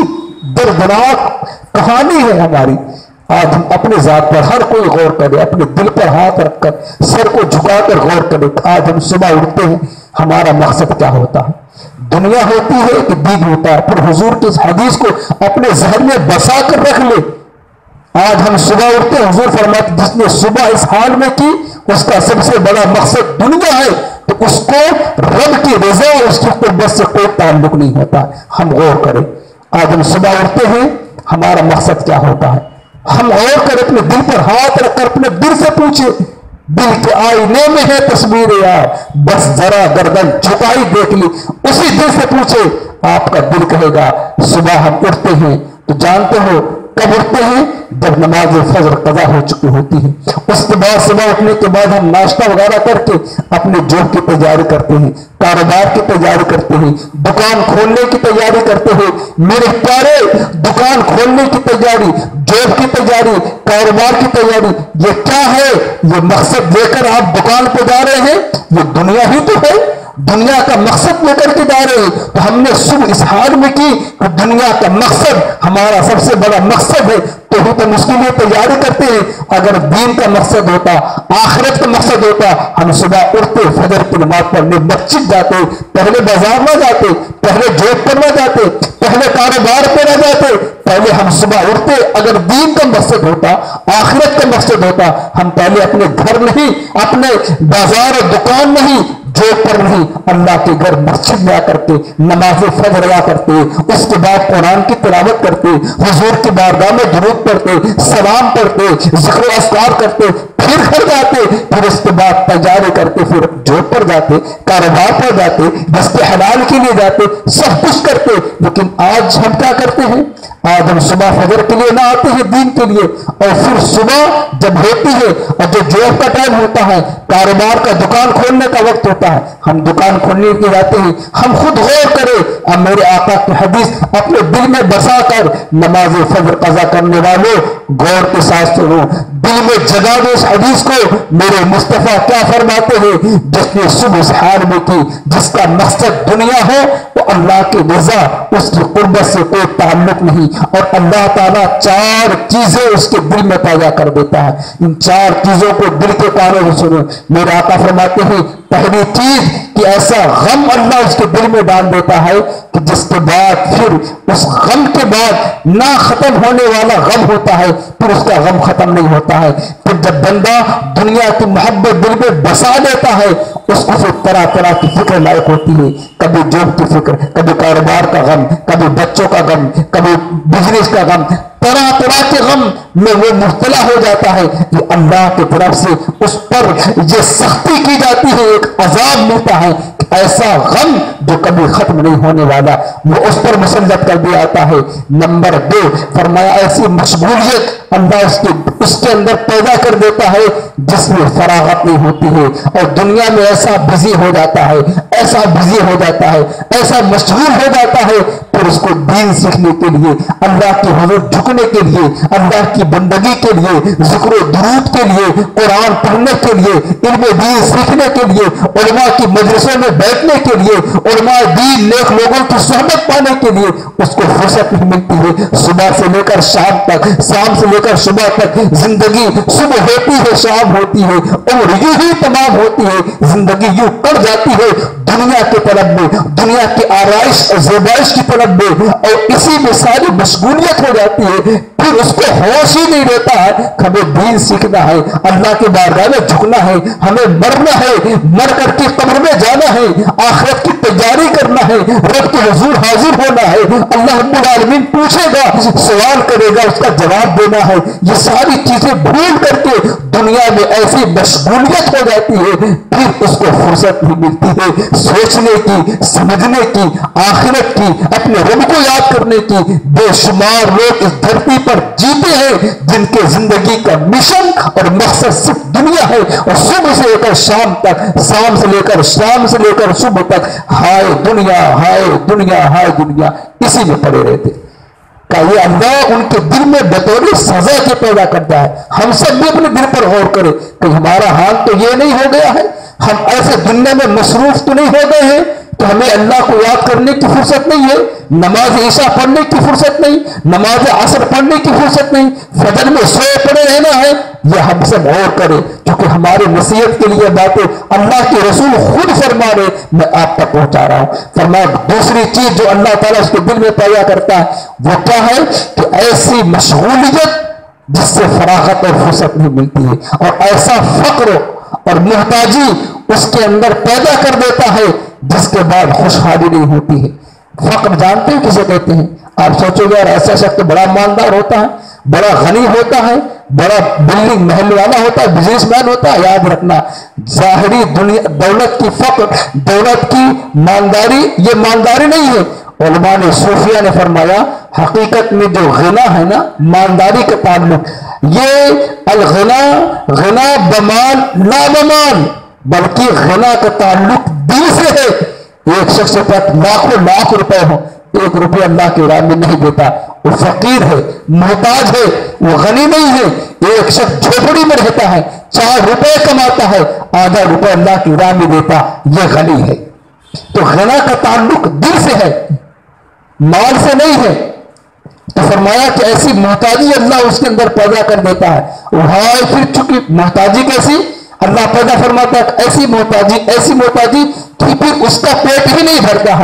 دردناک کہانی ہے ہماری۔ آج ہم اپنے ذات پر ہر کوئی غور کرے، اپنے دل پر ہاتھ رکھ کر سر کو جھکا کر غور کرے۔ آج ہم صبح اٹھتے ہیں، ہمارا مقصد کیا ہوتا ہے؟ دنیا ہوتی ہے کہ دین ہوتا ہے؟ پھر حضور کی اس حدیث کو اپنے ذہن میں بسا کر رکھ لے۔ آج ہم صبح اٹھتے ہیں، حضور فرماتے جس نے صبح اس حال میں کی اس کا سب سے بڑا مقصد دنیا ہے، تو اس کو رب کی رضا اور اس کی قربت سے کوئی تعلق نہیں ہوتا۔ ہم غور کریں، آج ہم صبح اٹھتے ہیں، ہمارا مقصد کیا ہوتا ہے؟ ہم غور کر اپنے دل پر ہاتھ رکھ کر اپنے دل سے پوچھے، دل کے آئینے میں ہے تصویر یار، بس ذرا گردن جھکائی دیکھ لی، اسی دل سے پوچھے۔ آپ کا دل کہے گا صبح ہم اٹھتے ہیں تو جانتے ہو کب اٹھتے ہیں؟ جب نماز فجر قضا ہو چکی ہوتی ہے۔ اس کے بعد صبح اٹھنے کے بعد ہم ناشتہ وغیرہ کر کے اپنے جاب کی تیاری کرتے ہیں، کاروبار کی تیاری کرتے ہیں، دکان کھولنے کی تیاری کرتے ہیں۔ میرے پیارے، دکان کھولنے کی تیاری، جاب کی تیاری، کاروبار کی تیاری، یہ کیا ہے؟ یہ مقصد لے کر آپ دکان پہ جا رہے ہیں، یہ دنیا ہی تو ہے۔ دنیا کا مقصد لے کر کے جا رہے ہیں، تو ہم نے صبح اس حال میں کی کہ دنیا کا مقصد ہمارا سب سے بڑا مقصد ہے، تو ہی تو اس کے لیے تیاری کرتے ہیں۔ اگر دین کا مقصد ہوتا، آخرت کا مقصد ہوتا، ہم صبح اٹھتے فجر کی نماز پڑھنے مسجد جاتے، پہلے بازار نہ جاتے، پہلے جاب پر نہ جاتے، پہلے کاروبار پہ نہ جاتے، پہلے ہم صبح اٹھتے۔ اگر دین کا مقصد ہوتا، آخرت کا مقصد ہوتا، ہم پہلے اپنے گھر نہیں، اپنے بازار اور دکان نہیں، جو پر نہیں اللہ کے گھر مسجد میں آ کرتے نماز فجر ادا کرتے، اس کے بعد قرآن کی تلاوت کرتے، حضور کی بارگاہ میں درود پڑھتے، سلام پڑھتے، ذکر و اذکار کرتے، پھر گھر جاتے، پھر اس کے بعد تجارت کرتے، پھر جاب پر جاتے، کاروبار پر جاتے، رزق حلال کے لیے جاتے، سب کچھ کرتے. لیکن آج ہم کیا کرتے ہیں؟ آج ہم صبح فجر کے لیے نہ آتے ہیں دین کے لیے، اور پھر صبح جب ہوتی ہے اور جو جاب کا ٹائم ہوتا ہے، کاروبار کا دکان کھولنے کا وقت ہوتا ہے، ہم دکان کھولنے کے جاتے ہیں. ہم خود غور کریں، اب میرے آقا کی حدیث اپنے دل میں بسا کر نماز فجر قضا کرنے والوں غور کے ساتھ سنو، دل میں جگہ دو اس حدیث کو. میرے مصطفیٰ کیا فرماتے ہیں؟ جس نے صبح اس حال میں کی جس کا مقصد دنیا ہو، وہ اللہ کی رضا اس کی قربت سے کوئی تعلق نہیں، اور اللہ تعالیٰ چار چیزیں اس کے دل میں پیدا کر دیتا ہے. ان چار چیزوں کو دل کے کانوں سے سنو. میرے آقا فرماتے ہیں پہلی چیز کہ ایسا غم اللہ اس کے دل میں ڈال دیتا ہے کہ جس کے بعد پھر اس غم کے بعد نہ ختم ہونے والا غم ہوتا ہے، پھر اس کا غم ختم نہیں ہوتا ہے. پھر جب بندہ دنیا کی محبت دل میں بسا دیتا ہے، اس کو پھر طرح طرح کی فکر لائق ہوتی ہے. کبھی جاب کی فکر، کبھی کاروبار کا غم، کبھی بچوں کا غم، کبھی بزنس کا غم، طرح طرح کے غم میں وہ مبتلا ہو جاتا ہے. یہ اللہ کی طرف سے اس پر یہ سختی کی جاتی ہے، ایک عذاب ملتا ہے، ایسا غم جو کبھی ختم نہیں ہونے والا وہ اس پر مسلط کر دیا جاتا ہے. نمبر دو فرمایا ایسی مشغولیت اللہ اس کے اس کے اندر پیدا کر دیتا ہے جس میں فراغت نہیں ہوتی ہے، اور دنیا میں ایسا بزی ہو جاتا ہے، ایسا بزی ہو جاتا ہے، ایسا مشغول ہو جاتا ہے. پھر اس کو دین سیکھنے کے لیے، اللہ کے حضور جھکنے کے لیے، اللہ کی بندگی کے لیے، ذکر و درود کے لیے، قرآن پڑھنے کے لیے، علم دین سیکھنے کے لیے، علماء کی مجلسوں میں بیٹھنے کے لیے، علماء دین نیک لوگوں کی صحبت پانے کے لیے اس کو فرصت نہیں ملتی ہے. صبح سے لے کر شام تک، شام سے لے کر صبح تک زندگی صبح ہوتی ہے، شام ہوتی ہے، عمر یوں ہی تمام ہوتی ہے، زندگی یوں کٹ جاتی ہے دنیا کے طلب میں، دنیا کی آرائش اور زیبائش کی طلب میں، اور اسی میں ساری مشغولیت ہو جاتی ہے. پھر اس کو ہوش ہی نہیں رہتا ہے ہمیں دین سیکھنا ہے، اللہ کے بارگاہ میں جھکنا ہے، ہمیں مرنا ہے، مر کر کے قبر میں جانا ہے، آخرت کی تیاری کرنا ہے، رب کے حضور حاضر ہونا ہے. اللہ رب العالمین پوچھے گا، سوال کرے گا، اس کا جواب دینا ہے. یہ ساری چیزیں بھول کر کے دنیا میں ایسی مشغولیت ہو جاتی ہے، پھر اس کو فرصت نہیں ملتی ہے سوچنے کی، سمجھنے کی، آخرت کی، اپنے رب کو یاد کرنے کی. بے شمار لوگ اس دھرتی پر جیتے ہیں جن کے زندگی کا مشن اور مقصد صرف دنیا ہے، اور صبح سے لے کر شام تک، شام سے لے کر شام سے لے کر صبح تک ہائے دنیا، ہائے دنیا، ہائے دنیا، اسی میں پڑے رہتے. کہ یہ اللہ ان کے دل میں بطور سزا کے پیدا کرتا ہے. ہم سب بھی اپنے دل پر غور کریں کہ ہمارا حال تو یہ نہیں ہو گیا ہے، ہم ایسے دنیا میں مصروف تو نہیں ہو گئے ہیں کہ ہمیں اللہ کو یاد کرنے کی فرصت نہیں ہے، نماز عشاء پڑھنے کی فرصت نہیں، نماز عصر پڑھنے کی فرصت نہیں، فجر میں سوئے پڑے رہنا ہے. یہ ہم سب غور کریں کیونکہ ہماری نصیحت کے لیے باتیں اللہ کے رسول خود فرما رہے، میں آپ تک پہنچا رہا ہوں. فرمایا دوسری چیز جو اللہ تعالیٰ اس کے دل میں پیدا کرتا ہے وہ کیا ہے کہ ایسی مشغولیت جس سے فراغت اور فرصت نہیں ملتی ہے، اور ایسا فقر اور محتاجی اس کے اندر پیدا کر دیتا ہے جس کے بعد خوشحالی نہیں ہوتی ہے. فقر جانتے ہیں کسے کہتے ہیں؟ آپ سوچو گے یار ایسا شخص تو بڑا مالدار ہوتا ہے، بڑا غنی ہوتا ہے، بڑا بلڈنگ محل والا ہوتا ہے، بزنس مین ہوتا ہے. یاد رکھنا ظاہری دنیا دولت کی فقر، دولت کی مالداری یہ مالداری نہیں ہے. علماء نے صوفیہ نے فرمایا حقیقت میں جو غنا ہے نا، مالداری کا تعلق، یہ الغنا غنا بمال لا بمال، بلکہ غنا کا تعلق دل سے ہے. ایک شخص کے پاس لاکھوں لاکھ روپے ہو، ایک روپے اللہ کے راہ میں نہیں دیتا، وہ فقیر ہے، محتاج ہے، وہ غنی نہیں ہے. ایک شخص جھوپڑی میں رہتا ہے، چار روپے کماتا ہے، آدھا روپے اللہ کی راہ میں دیتا، یہ غنی ہے. تو غنا کا تعلق دل سے ہے، مال سے نہیں ہے. تو فرمایا کہ ایسی محتاجی اللہ اس کے اندر پیدا کر دیتا ہے. وہاں پھر چونکہ محتاجی کیسی اللہ پیدا فرماتا ہے، ایسی محتاجی ایسی محتاجی کہ پھر اس کا پیٹ ہی نہیں بھرتا ہے.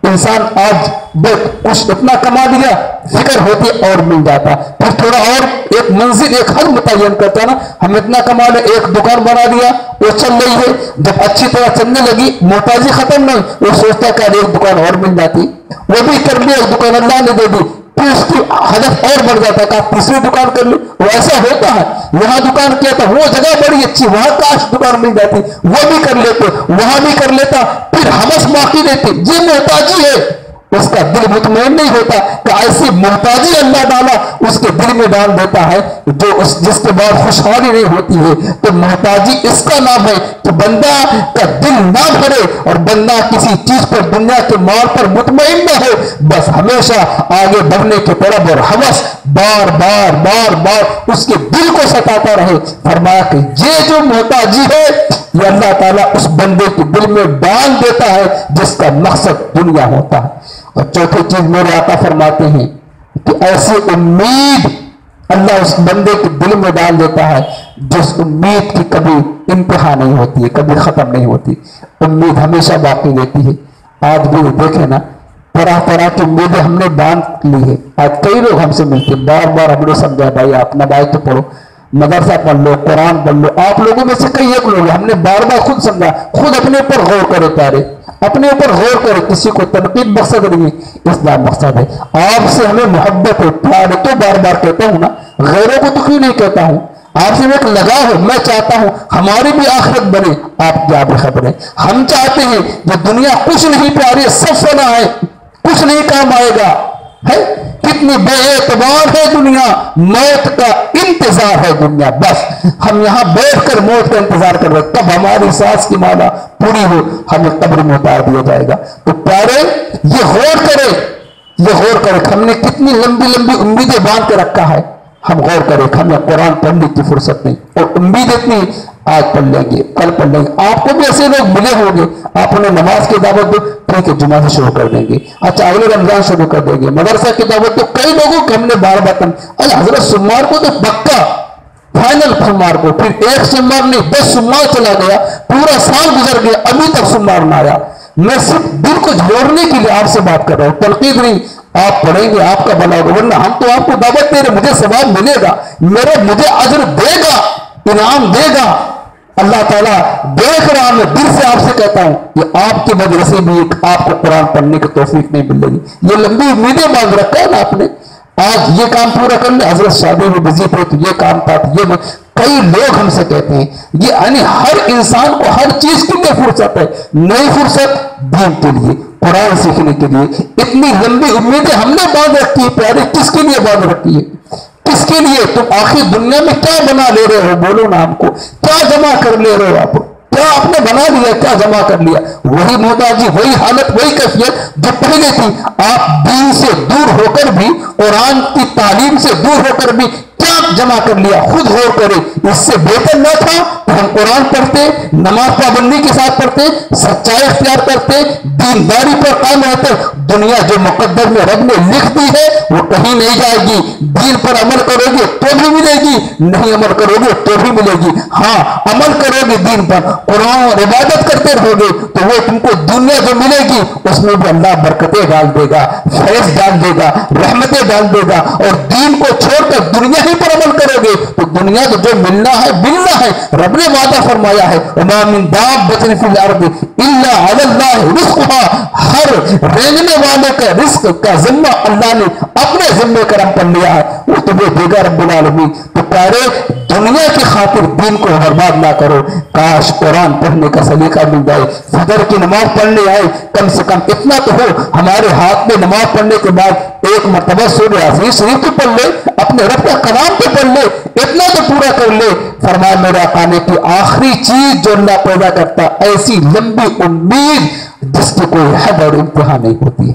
इंसान आज कुछ इतना कमा लिया, फिक्र होती और मिल जाता, फिर थोड़ा और एक मंजिल एक हद मुतय्यन करता ना, हम इतना कमा ले, एक दुकान बना दिया वो चल रही है, जब अच्छी तरह चलने लगी मोहताजी खत्म नहीं, वो सोचता कि एक दुकान और मिल जाती, वो भी कर लिया, एक दुकान अल्लाह ने दे दी, फिर उसकी हदफ और बढ़ जाता है, तीसरी दुकान कर ली। वो ऐसा होता है, यहाँ दुकान किया था, वो जगह बड़ी अच्छी, वहां काश दुकान मिल जाती, वो भी कर लेते, वहां भी कर लेता, फिर हमस बाकी रहती। ये मोहताजी है, उसका दिल मुतमईन नहीं होता कि ऐसी मोहताजी अल्लाह ताला उसके दिल में डाल देता है जो उस जिसके बाद खुशहाली नहीं होती है। तो मोहताजी इसका नाम है कि बंदा का दिल ना भरे और बंदा किसी चीज पर, दुनिया के माल पर मुतमईन ना हो, बस हमेशा आगे बढ़ने की तरफ और हवस बार बार बार बार उसके दिल को सताता रहे। फरमाया कि ये जो मोहताजी है ये अल्लाह ताला उस बंदे के दिल में डाल देता है जिसका मकसद दुनिया होता है। और चौथी चीज मेरे आका फरमाते हैं कि ऐसी उम्मीद अल्लाह उस बंदे के दिल में डाल देता है जिस उम्मीद की कभी इंतहा नहीं होती है, कभी खत्म नहीं होती, उम्मीद हमेशा बाकी रहती है। आज भी देखे ना, तरह तरह की उम्मीदें हमने बांध ली है। आज कई लोग हमसे मिलते, बार बार हमने समझा भाई आप नमाज तो पढ़ो, मदरसा पढ़ लो, कुरान पढ़ लो। आप लोगों में से कई एक लोग हमने बार बार खुद समझा, खुद अपने ऊपर गौर करे, प्यारे अपने ऊपर गौर करे, किसी को तनकीद मकसद नहीं, इस्लाम मकसद है। आपसे हमें मोहब्बत है, प्यार तो बार बार कहता हूं ना, गैरों को तो क्यों नहीं कहता हूं, आपसे एक लगाव है। मैं चाहता हूं हमारी भी आखिरत बने, आप क्या बेखबर है। हम चाहते हैं जो दुनिया कुछ नहीं प्यारी, सब फना है, कुछ नहीं काम आएगा है। कितनी बेएतबार है दुनिया, मौत का इंतजार है दुनिया। बस हम यहां बैठकर मौत का इंतजार कर रहे, तब हमारी सांस की माला पूरी हो, हमें कब्र में उतार दिया जाएगा। तो प्यारे ये गौर करे, ये गौर करे, हमने कितनी लंबी लंबी उम्मीदें बांध के रखा है। हम गौर करें, हमें कुरान पढ़ने की फुर्सत नहीं, और उम्मीद इतनी आज पढ़ लेंगे, कल पढ़ लेंगे। आपको भी ऐसे लोग मिले होंगे, आप उन्हें नमाज की दावत दो, ठीक है जुमा से शुरू कर देंगे, अच्छा अगले रमजान शुरू कर देंगे, मदरसा की दावत तो कई लोगों को हमने बार बार, अरे हजरत सोमवार को तो पक्का फाइनल सोमवार को, फिर एक सोमवार नहीं दस सोमवार चला गया, पूरा साल गुजर गया, अभी तक सोमवार ना आया। मैं सिर्फ दिल को जोड़ने के लिए आपसे बात कर रहा हूं, तलकीद नहीं। आप पढ़ेंगे आपका भला होगा, वरना हम तो आपको दावत दे रहे, मुझे सवाब मिलेगा, मेरे मुझे अजर देगा, इनाम देगा अल्लाह ताला देख रहा। मैं दिल से आपसे कहता हूं कि आपकी वजह से भी आपको कुरान पढ़ने की तौफीक नहीं मिलेगी। ये लंबी उम्मीदें बांध रखा है ना आपने, आज ये काम पूरा कर ले, हजरत शादी में बिजी थे तो ये काम था, ये में। कई लोग हमसे कहते हैं ये यानी हर इंसान को हर चीज के लिए फुर्सत है, नई फुर्सत दीन के लिए, कुरान सीखने के लिए। इतनी लंबी उम्मीदें हमने बांध रखी है प्यारे, किसके लिए बांध रखी है, किसके लिए? तुम आखिर दुनिया में क्या बना ले रहे हो, बोलो ना हमको, क्या जमा कर ले रहे हो आप, क्या आपने बना लिया, क्या जमा कर लिया? वही मोहताजी, वही हालत, वही कैफियत जो पहले थी। आप दीन से दूर होकर भी, कुरान की तालीम से दूर होकर भी क्या जमा कर लिया, खुद गौर करें। इससे बेहतर न था कि हम कुरान पढ़ते, नमाज पाबंदी के साथ पढ़ते, सच्चाई इख्तियार करते, दीनदारी पर कायम रहते। दुनिया जो मुकद्दर में रब ने लिख दी है वो कहीं नहीं जाएगी। दीन पर अमल करोगे तो भी मिलेगी, नहीं अमल करोगे तो भी मिलेगी। हाँ, अमल करोगे दीन पर, कुरान और इबादत करते रहोगे तो वो तुमको दुनिया जो मिलेगी उसमें भी अल्लाह बरकतें डाल देगा, फैज डाल देगा, रहमतें डाल देगा। और दीन को छोड़कर दुनिया ही पर अमल करोगे तो दुनिया को जो मिलना है मिलना है। रब ने वादा फरमाया है, वमा मिन दाब्बतिन फिल अर्दि इल्ला अलल्लाहि रिज़्क़ुहा, हर रेंगने वाले का रिस्क का जिम्मा अल्लाह ने अपने जिम्मे करम पर लिया है, वो तुम्हें देगा रब्बुल आलमीन। तो प्यारे, दुनिया की खातिर दीन को बर्बाद ना करो। काश कुरान पढ़ने का सलीका मिल जाए, फजर की नमाज पढ़ने आए, कम से कम इतना तो हो हमारे हाथ में, नमाज पढ़ने के बाद एक मरतबा सूरह यासीन शरीफ तो पढ़ ले, अपने रब का कलाम तो पढ़ ले, इतना तो पूरा कर ले। फरमाया मेरे आका ने कि आखिरी चीज जो अल्लाह पैदा करता, ऐसी लंबी उम्मीद जिसकी कोई हद और इंतहा नहीं होती।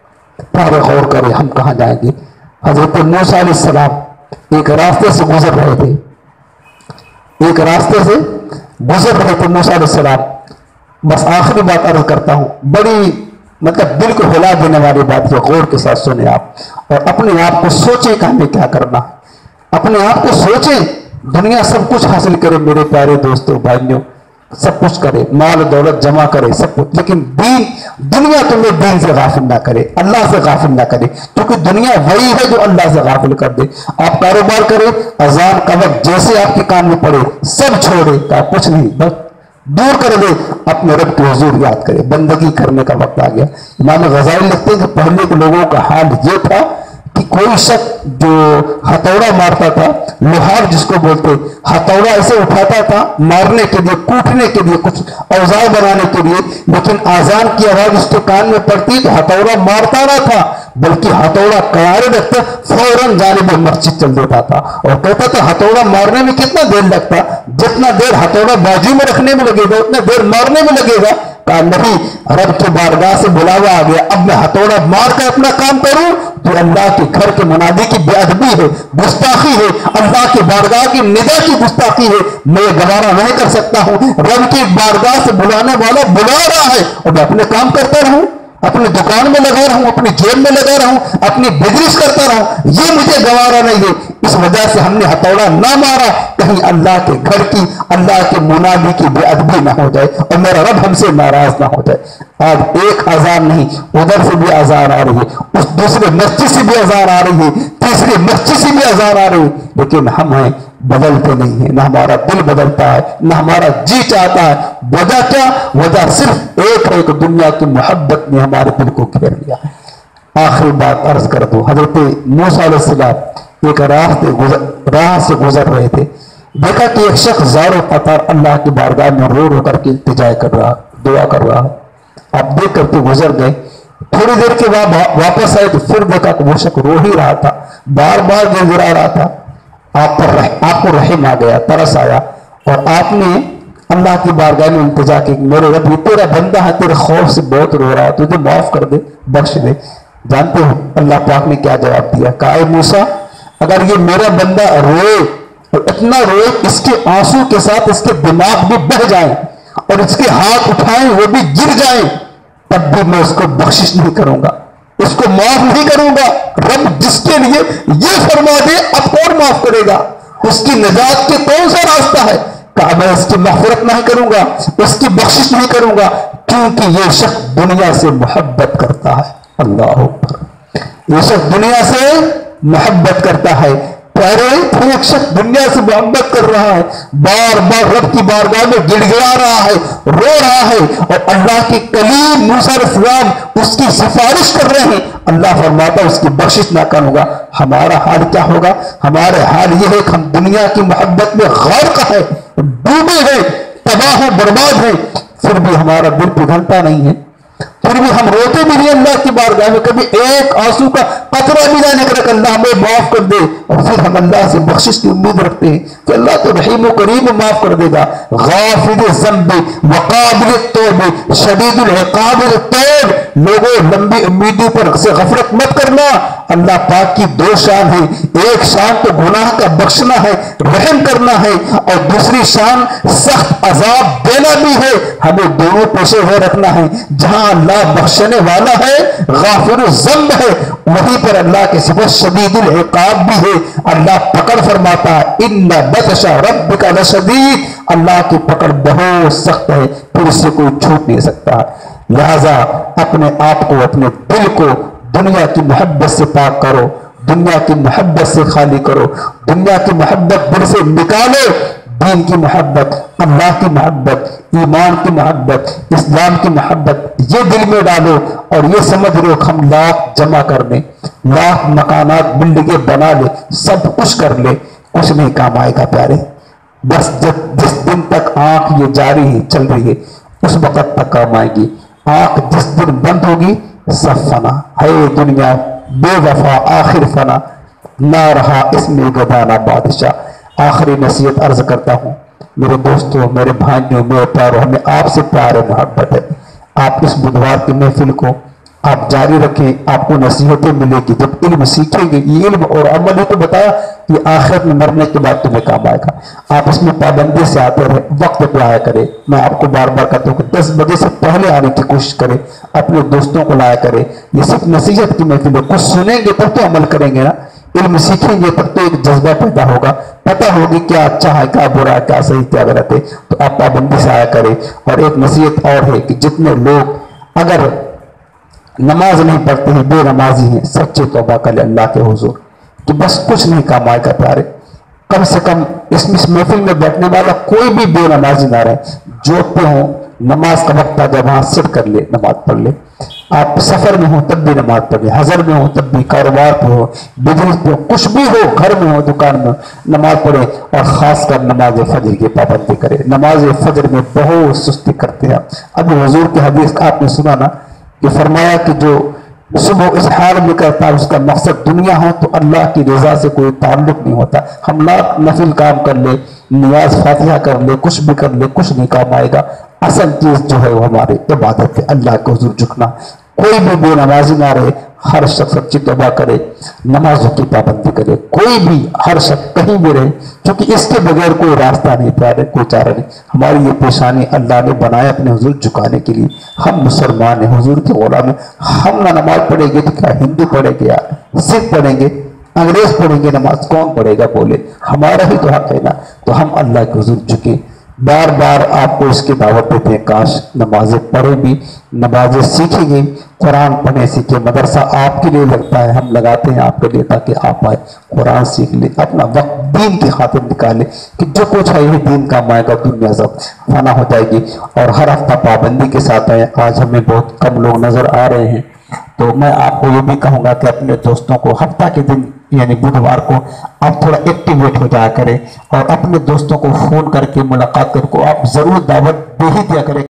पर गौर करें हम कहां जाएंगे। हजरत मूसा अलैहिस्सलाम एक रास्ते से गुजर रहे थे, एक रास्ते से गुजर रहे थे मूसा अलैहिस्सलाम। बस आखिरी बात अर्ज करता हूं, बड़ी मतलब दिल को हिला देने वाली बात है, गौर के साथ सुने आप और अपने आप को सोचें कि हमें क्या करना है। अपने आप को सोचें, दुनिया सब कुछ हासिल करे मेरे प्यारे दोस्तों भाइयों, सब कुछ करे, माल दौलत जमा करे, सब कुछ, लेकिन दीन, दुनिया तुम्हें दीन से गाफिल ना करे, अल्लाह से गाफिल ना करे, क्योंकि दुनिया वही है जो अल्लाह से गाफिल कर दे। आप कारोबार करें, अजान का वक्त जैसे आपके कान में पड़े सब छोड़े, का कुछ नहीं, बस दूर कर दे, अपने रब के हुजूर याद करे, बंदगी करने का वक्त आ गया। इमाम गजाली लिखते हैं कि पहले के लोगों का हाल ये था कि कोई शख्स जो हथौड़ा मारता था, लोहार जिसको बोलते, हथौड़ा ऐसे उठाता था मारने के लिए, कूटने के लिए, कुछ औजार बनाने के लिए, लेकिन आजान की आवाज उसके कान में पड़ती तो हथौड़ा मारता ना था, बल्कि हथौड़ा किनारे रखते फौरन जानिब मस्जिद चल देता था और कहता था हथौड़ा मारने में कितना देर लगता, जितना देर हथौड़ा बाजू में रखने में लगेगा उतना देर मारने में लगेगा। कहा नहीं, रब के बारगाह से बुलावा आ गया, अब मैं हथौड़ा मार कर अपना काम करूं तो अल्लाह के घर के मुनादी की बेअदबी है, गुस्ताखी है, अल्लाह के बारगाह की निदा की गुस्ताखी है, मैं गवारा नहीं कर सकता हूं। रब की बारगाह से बुलाने वाला बुला रहा है और मैं अपने काम करता रहूं, अपनी दुकान में लगा रहूं, अपनी जेब में लगा रहूं, अपनी बिजनेस करता रहूं, ये मुझे गवारा नहीं है। इस वजह से हमने हथौड़ा ना मारा, कहीं अल्लाह के घर की, अल्लाह के मुनादी की बेअदबी ना हो जाए और मेरा रब हमसे नाराज ना हो जाए। आज एक अजान नहीं, उधर से भी अजान आ रही है, उस दूसरे मस्जिद से भी अजान आ रही है, तीसरी मस्जिद से भी अजान आ रही है, लेकिन हम हैं बदलते नहीं है, ना हमारा दिल बदलता है, ना हमारा जी चाहता है। वजह क्या? वजह सिर्फ एक है कि दुनिया की मोहब्बत ने हमारे दिल को घेर लिया। आखिरी बात अर्ज कर दो, हजरत मूसा अलैहिस्सलाम एक राह से गुजर राह से गुजर रहे थे, देखा कि एक शख्स ज़ारो कतार अल्लाह की बारगाह में रो रो करके इल्तिजा कर रहा, दुआ कर रहा है। आप देख करके गुजर गए, थोड़ी देर के बाद वापस आए तो फिर देखा कि वो शख्स रो ही रहा था, बार बार गिड़गिड़ा रहा था। आप पर रह, आपको रहम आ गया, तरस आया और आपने अल्लाह की बारगाह में इंतजा की, मेरे रब ये तेरा बंदा है, तेरे खौफ से बहुत रो रहा है, तुझे माफ कर दे, बख्श दे। जानते हो अल्लाह पाक ने क्या जवाब दिया? कहा मूसा, अगर ये मेरा बंदा रोए और इतना रोए इसके आंसू के साथ इसके दिमाग भी बह जाए और इसके हाथ उठाएं वो भी गिर जाए, तब भी मैं उसको बख्शिश नहीं करूंगा, इसको माफ नहीं करूंगा। रब जिसके लिए ये फरमा दे अब कौन माफ करेगा? उसकी निजात के कौन सा रास्ता है? कहा मैं इसकी मग़फ़िरत नहीं करूंगा, इसकी बख्शिश नहीं करूंगा, क्योंकि ये शख्स दुनिया से मोहब्बत करता है। अल्लाह अकबर, ये शख्स दुनिया से मोहब्बत करता है। प्यारे, एक शख्स दुनिया से मोहब्बत कर रहा है, बार बार रब की बारगाह में गिड़गिड़ा रहा है, रो रहा है और अल्लाह के कलीम मूसा अलैहिस्सलाम उसकी सिफारिश कर रहे हैं। अल्लाह फरमाता उसकी बख्शिश ना करूंगा। हमारा हाल क्या होगा? हमारे हाल ये है कि हम दुनिया की मोहब्बत में गर्क है, डूबे हैं, तबाह बर्बाद है, फिर भी हमारा दिल पिघलता नहीं है, फिर भी हम रोते भी नहीं अल्लाह की बारगाह में, कभी एक आंसू का कतरा भी ना निकले अल्लाह हमें माफ कर दे, और फिर हम अल्लाह से बख्शिश की उम्मीद रखते हैं कि अल्लाह तो रहीम करीम माफ कर देगा। गाफिर ज़ंबी वक़ाबिल तौबे शदीदुल इक़ाब तौब, लोगों लंबी उम्मीदों पर से गफलत मत करना। अल्लाह पाक की दो शान है, एक शान तो गुनाह का बख्शना है, रहम करना है, और दूसरी शान सख्त अजाब देना भी है। हमें दोनों पेशे हुए रखना है। जहां अल्लाह बख्शने वाला है, गाफिर ज़ंब है, वहीं पर अल्लाह के सिफत शदीदुल इक़ाब भी है। अल्लाह पकड़ फरमाता है, इन्ना बतशा रब्बिका लशदीद, अल्लाह की पकड़ बहुत सख्त है, फिर इससे कोई छूट नहीं सकता। लिहाजा अपने आप को, अपने दिल को दुनिया की मोहब्बत से पाक करो, दुनिया की मोहब्बत से खाली करो, दुनिया की मोहब्बत दिल से निकालो। दीन की मोहब्बत, अल्लाह की मोहब्बत, ईमान की मोहब्बत, इस्लाम की मोहब्बत ये दिल में डालो और ये समझ लो हम लाख जमा कर ले, लाख मकानात बिल्डिंगें बना ले, सब कुछ कर ले, कुछ नहीं काम आएगा प्यारे। बस जब जिस दिन तक आंख ये जारी है, चल रही है, उस वक्त तक काम आएगी। आंख जिस दिन बंद होगी सब फना है, दुनिया बेवफा आखिर फना, ना रहा इसमें गदाना बादशाह। आखिरी नसीहत अर्ज करता हूँ मेरे दोस्तों, मेरे भाइयों, मेरे प्यारों, हमें आपसे प्यार और मोहब्बत है। आप इस बुधवार की महफिल को आप जारी रखें, आपको नसीहतें मिलेगी। जब इल्म सीखेंगे, ये इल्म और अमल ही तो बताया कि आखिरत में मरने के बाद तुम्हें काम आएगा। आप इसमें पाबंदी से आते रहे, वक्त पे आया करें। मैं आपको बार बार कहता हूँ कि दस बजे से पहले आने की कोशिश करें, अपने दोस्तों को लाया करें। ये सिर्फ नसीहत की महफिल है, कुछ सुनेंगे तब तो अमल करेंगे ना, इल्म सीखेंगे तब तो एक जज्बा पैदा होगा, पता होगी क्या अच्छा है, क्या बुरा है, क्या सही, क्या गलत है। तो आप पाबंदी से आया करें। और एक नसीहत और है कि जितने लोग अगर नमाज नहीं पढ़ते हैं, बेनमाजी हैं, सच्चे तौबा कर ले अल्लाह के हुजूर कि बस कुछ नहीं काम आएगा प्यारे। कम से कम इस इस महफिल में बैठने वाला कोई भी बेनमाजी ना रहे। जॉब पे हो, नमाज का वक्त आ जाए वहां सिर कर ले, नमाज पढ़ ले। आप सफर में हो तब भी नमाज पढ़ ले, हजर में हो तब भी, कारोबार पे हो, बिजनेस पे हो, कुछ भी हो, घर में हो, दुकान में, नमाज पढ़े। और खासकर नमाज फजर की पाबंदी करे। नमाज फजर में बहुत सुस्ती करते हैं। अब हुजूर की हदीस आपने सुना ना कि फरमाया कि जो सुबह इस हाल में करता है उसका मकसद दुनिया हो तो अल्लाह की रजा से कोई ताल्लुक नहीं होता। हम लाख नफिल काम कर ले, नियाज फातिहा कर ले, कुछ भी कर ले, कुछ नहीं काम आएगा। असल चीज जो है वो हमारी इबादत है, अल्लाह के हुजूर झुकना। कोई भी बेनमाजी ना रहे, हर शख्स सच्ची तौबा करे, नमाजों की पाबंदी करे। कोई भी, हर शख्स कहीं भी रहे, क्योंकि इसके बगैर कोई रास्ता नहीं, प्यारे, कोई चारा नहीं। हमारी ये पेशानी अल्लाह ने बनाया अपने हुजूर झुकाने के लिए। हम मुसलमान हैं, हुजूर के गुलाम हैं। हम ना नमाज पढ़ेंगे तो क्या हिंदू पढ़ेंगे यार, सिख पढ़ेंगे, अंग्रेज पढ़ेंगे, नमाज कौन पढ़ेगा बोले? हमारा ही तो हक है ना। तो हम अल्लाह के हुजूर झुके। बार बार आपको इसकी दावत देते हैं, काश नमाजें पढ़े भी, नमाजें सीखेंगे, कुरान पढ़े सीखे। मदरसा आपके लिए लगता है, हम लगाते हैं आपके लिए ताकि आप आए, कुरान सीख ले, अपना वक्त दीन की खातिर निकाले कि जो कुछ है ये दीन काम आएगा, दुनिया सब फना हो जाएगी। और हर हफ्ता पाबंदी के साथ आए। आज हमें बहुत कम लोग नजर आ रहे हैं, तो मैं आपको ये भी कहूँगा कि अपने दोस्तों को हफ्ता के दिन यानी बुधवार को आप थोड़ा एक्टिवेट हो जाया करें और अपने दोस्तों को फोन करके मुलाकात करके आप जरूर दावत दे ही दिया करें।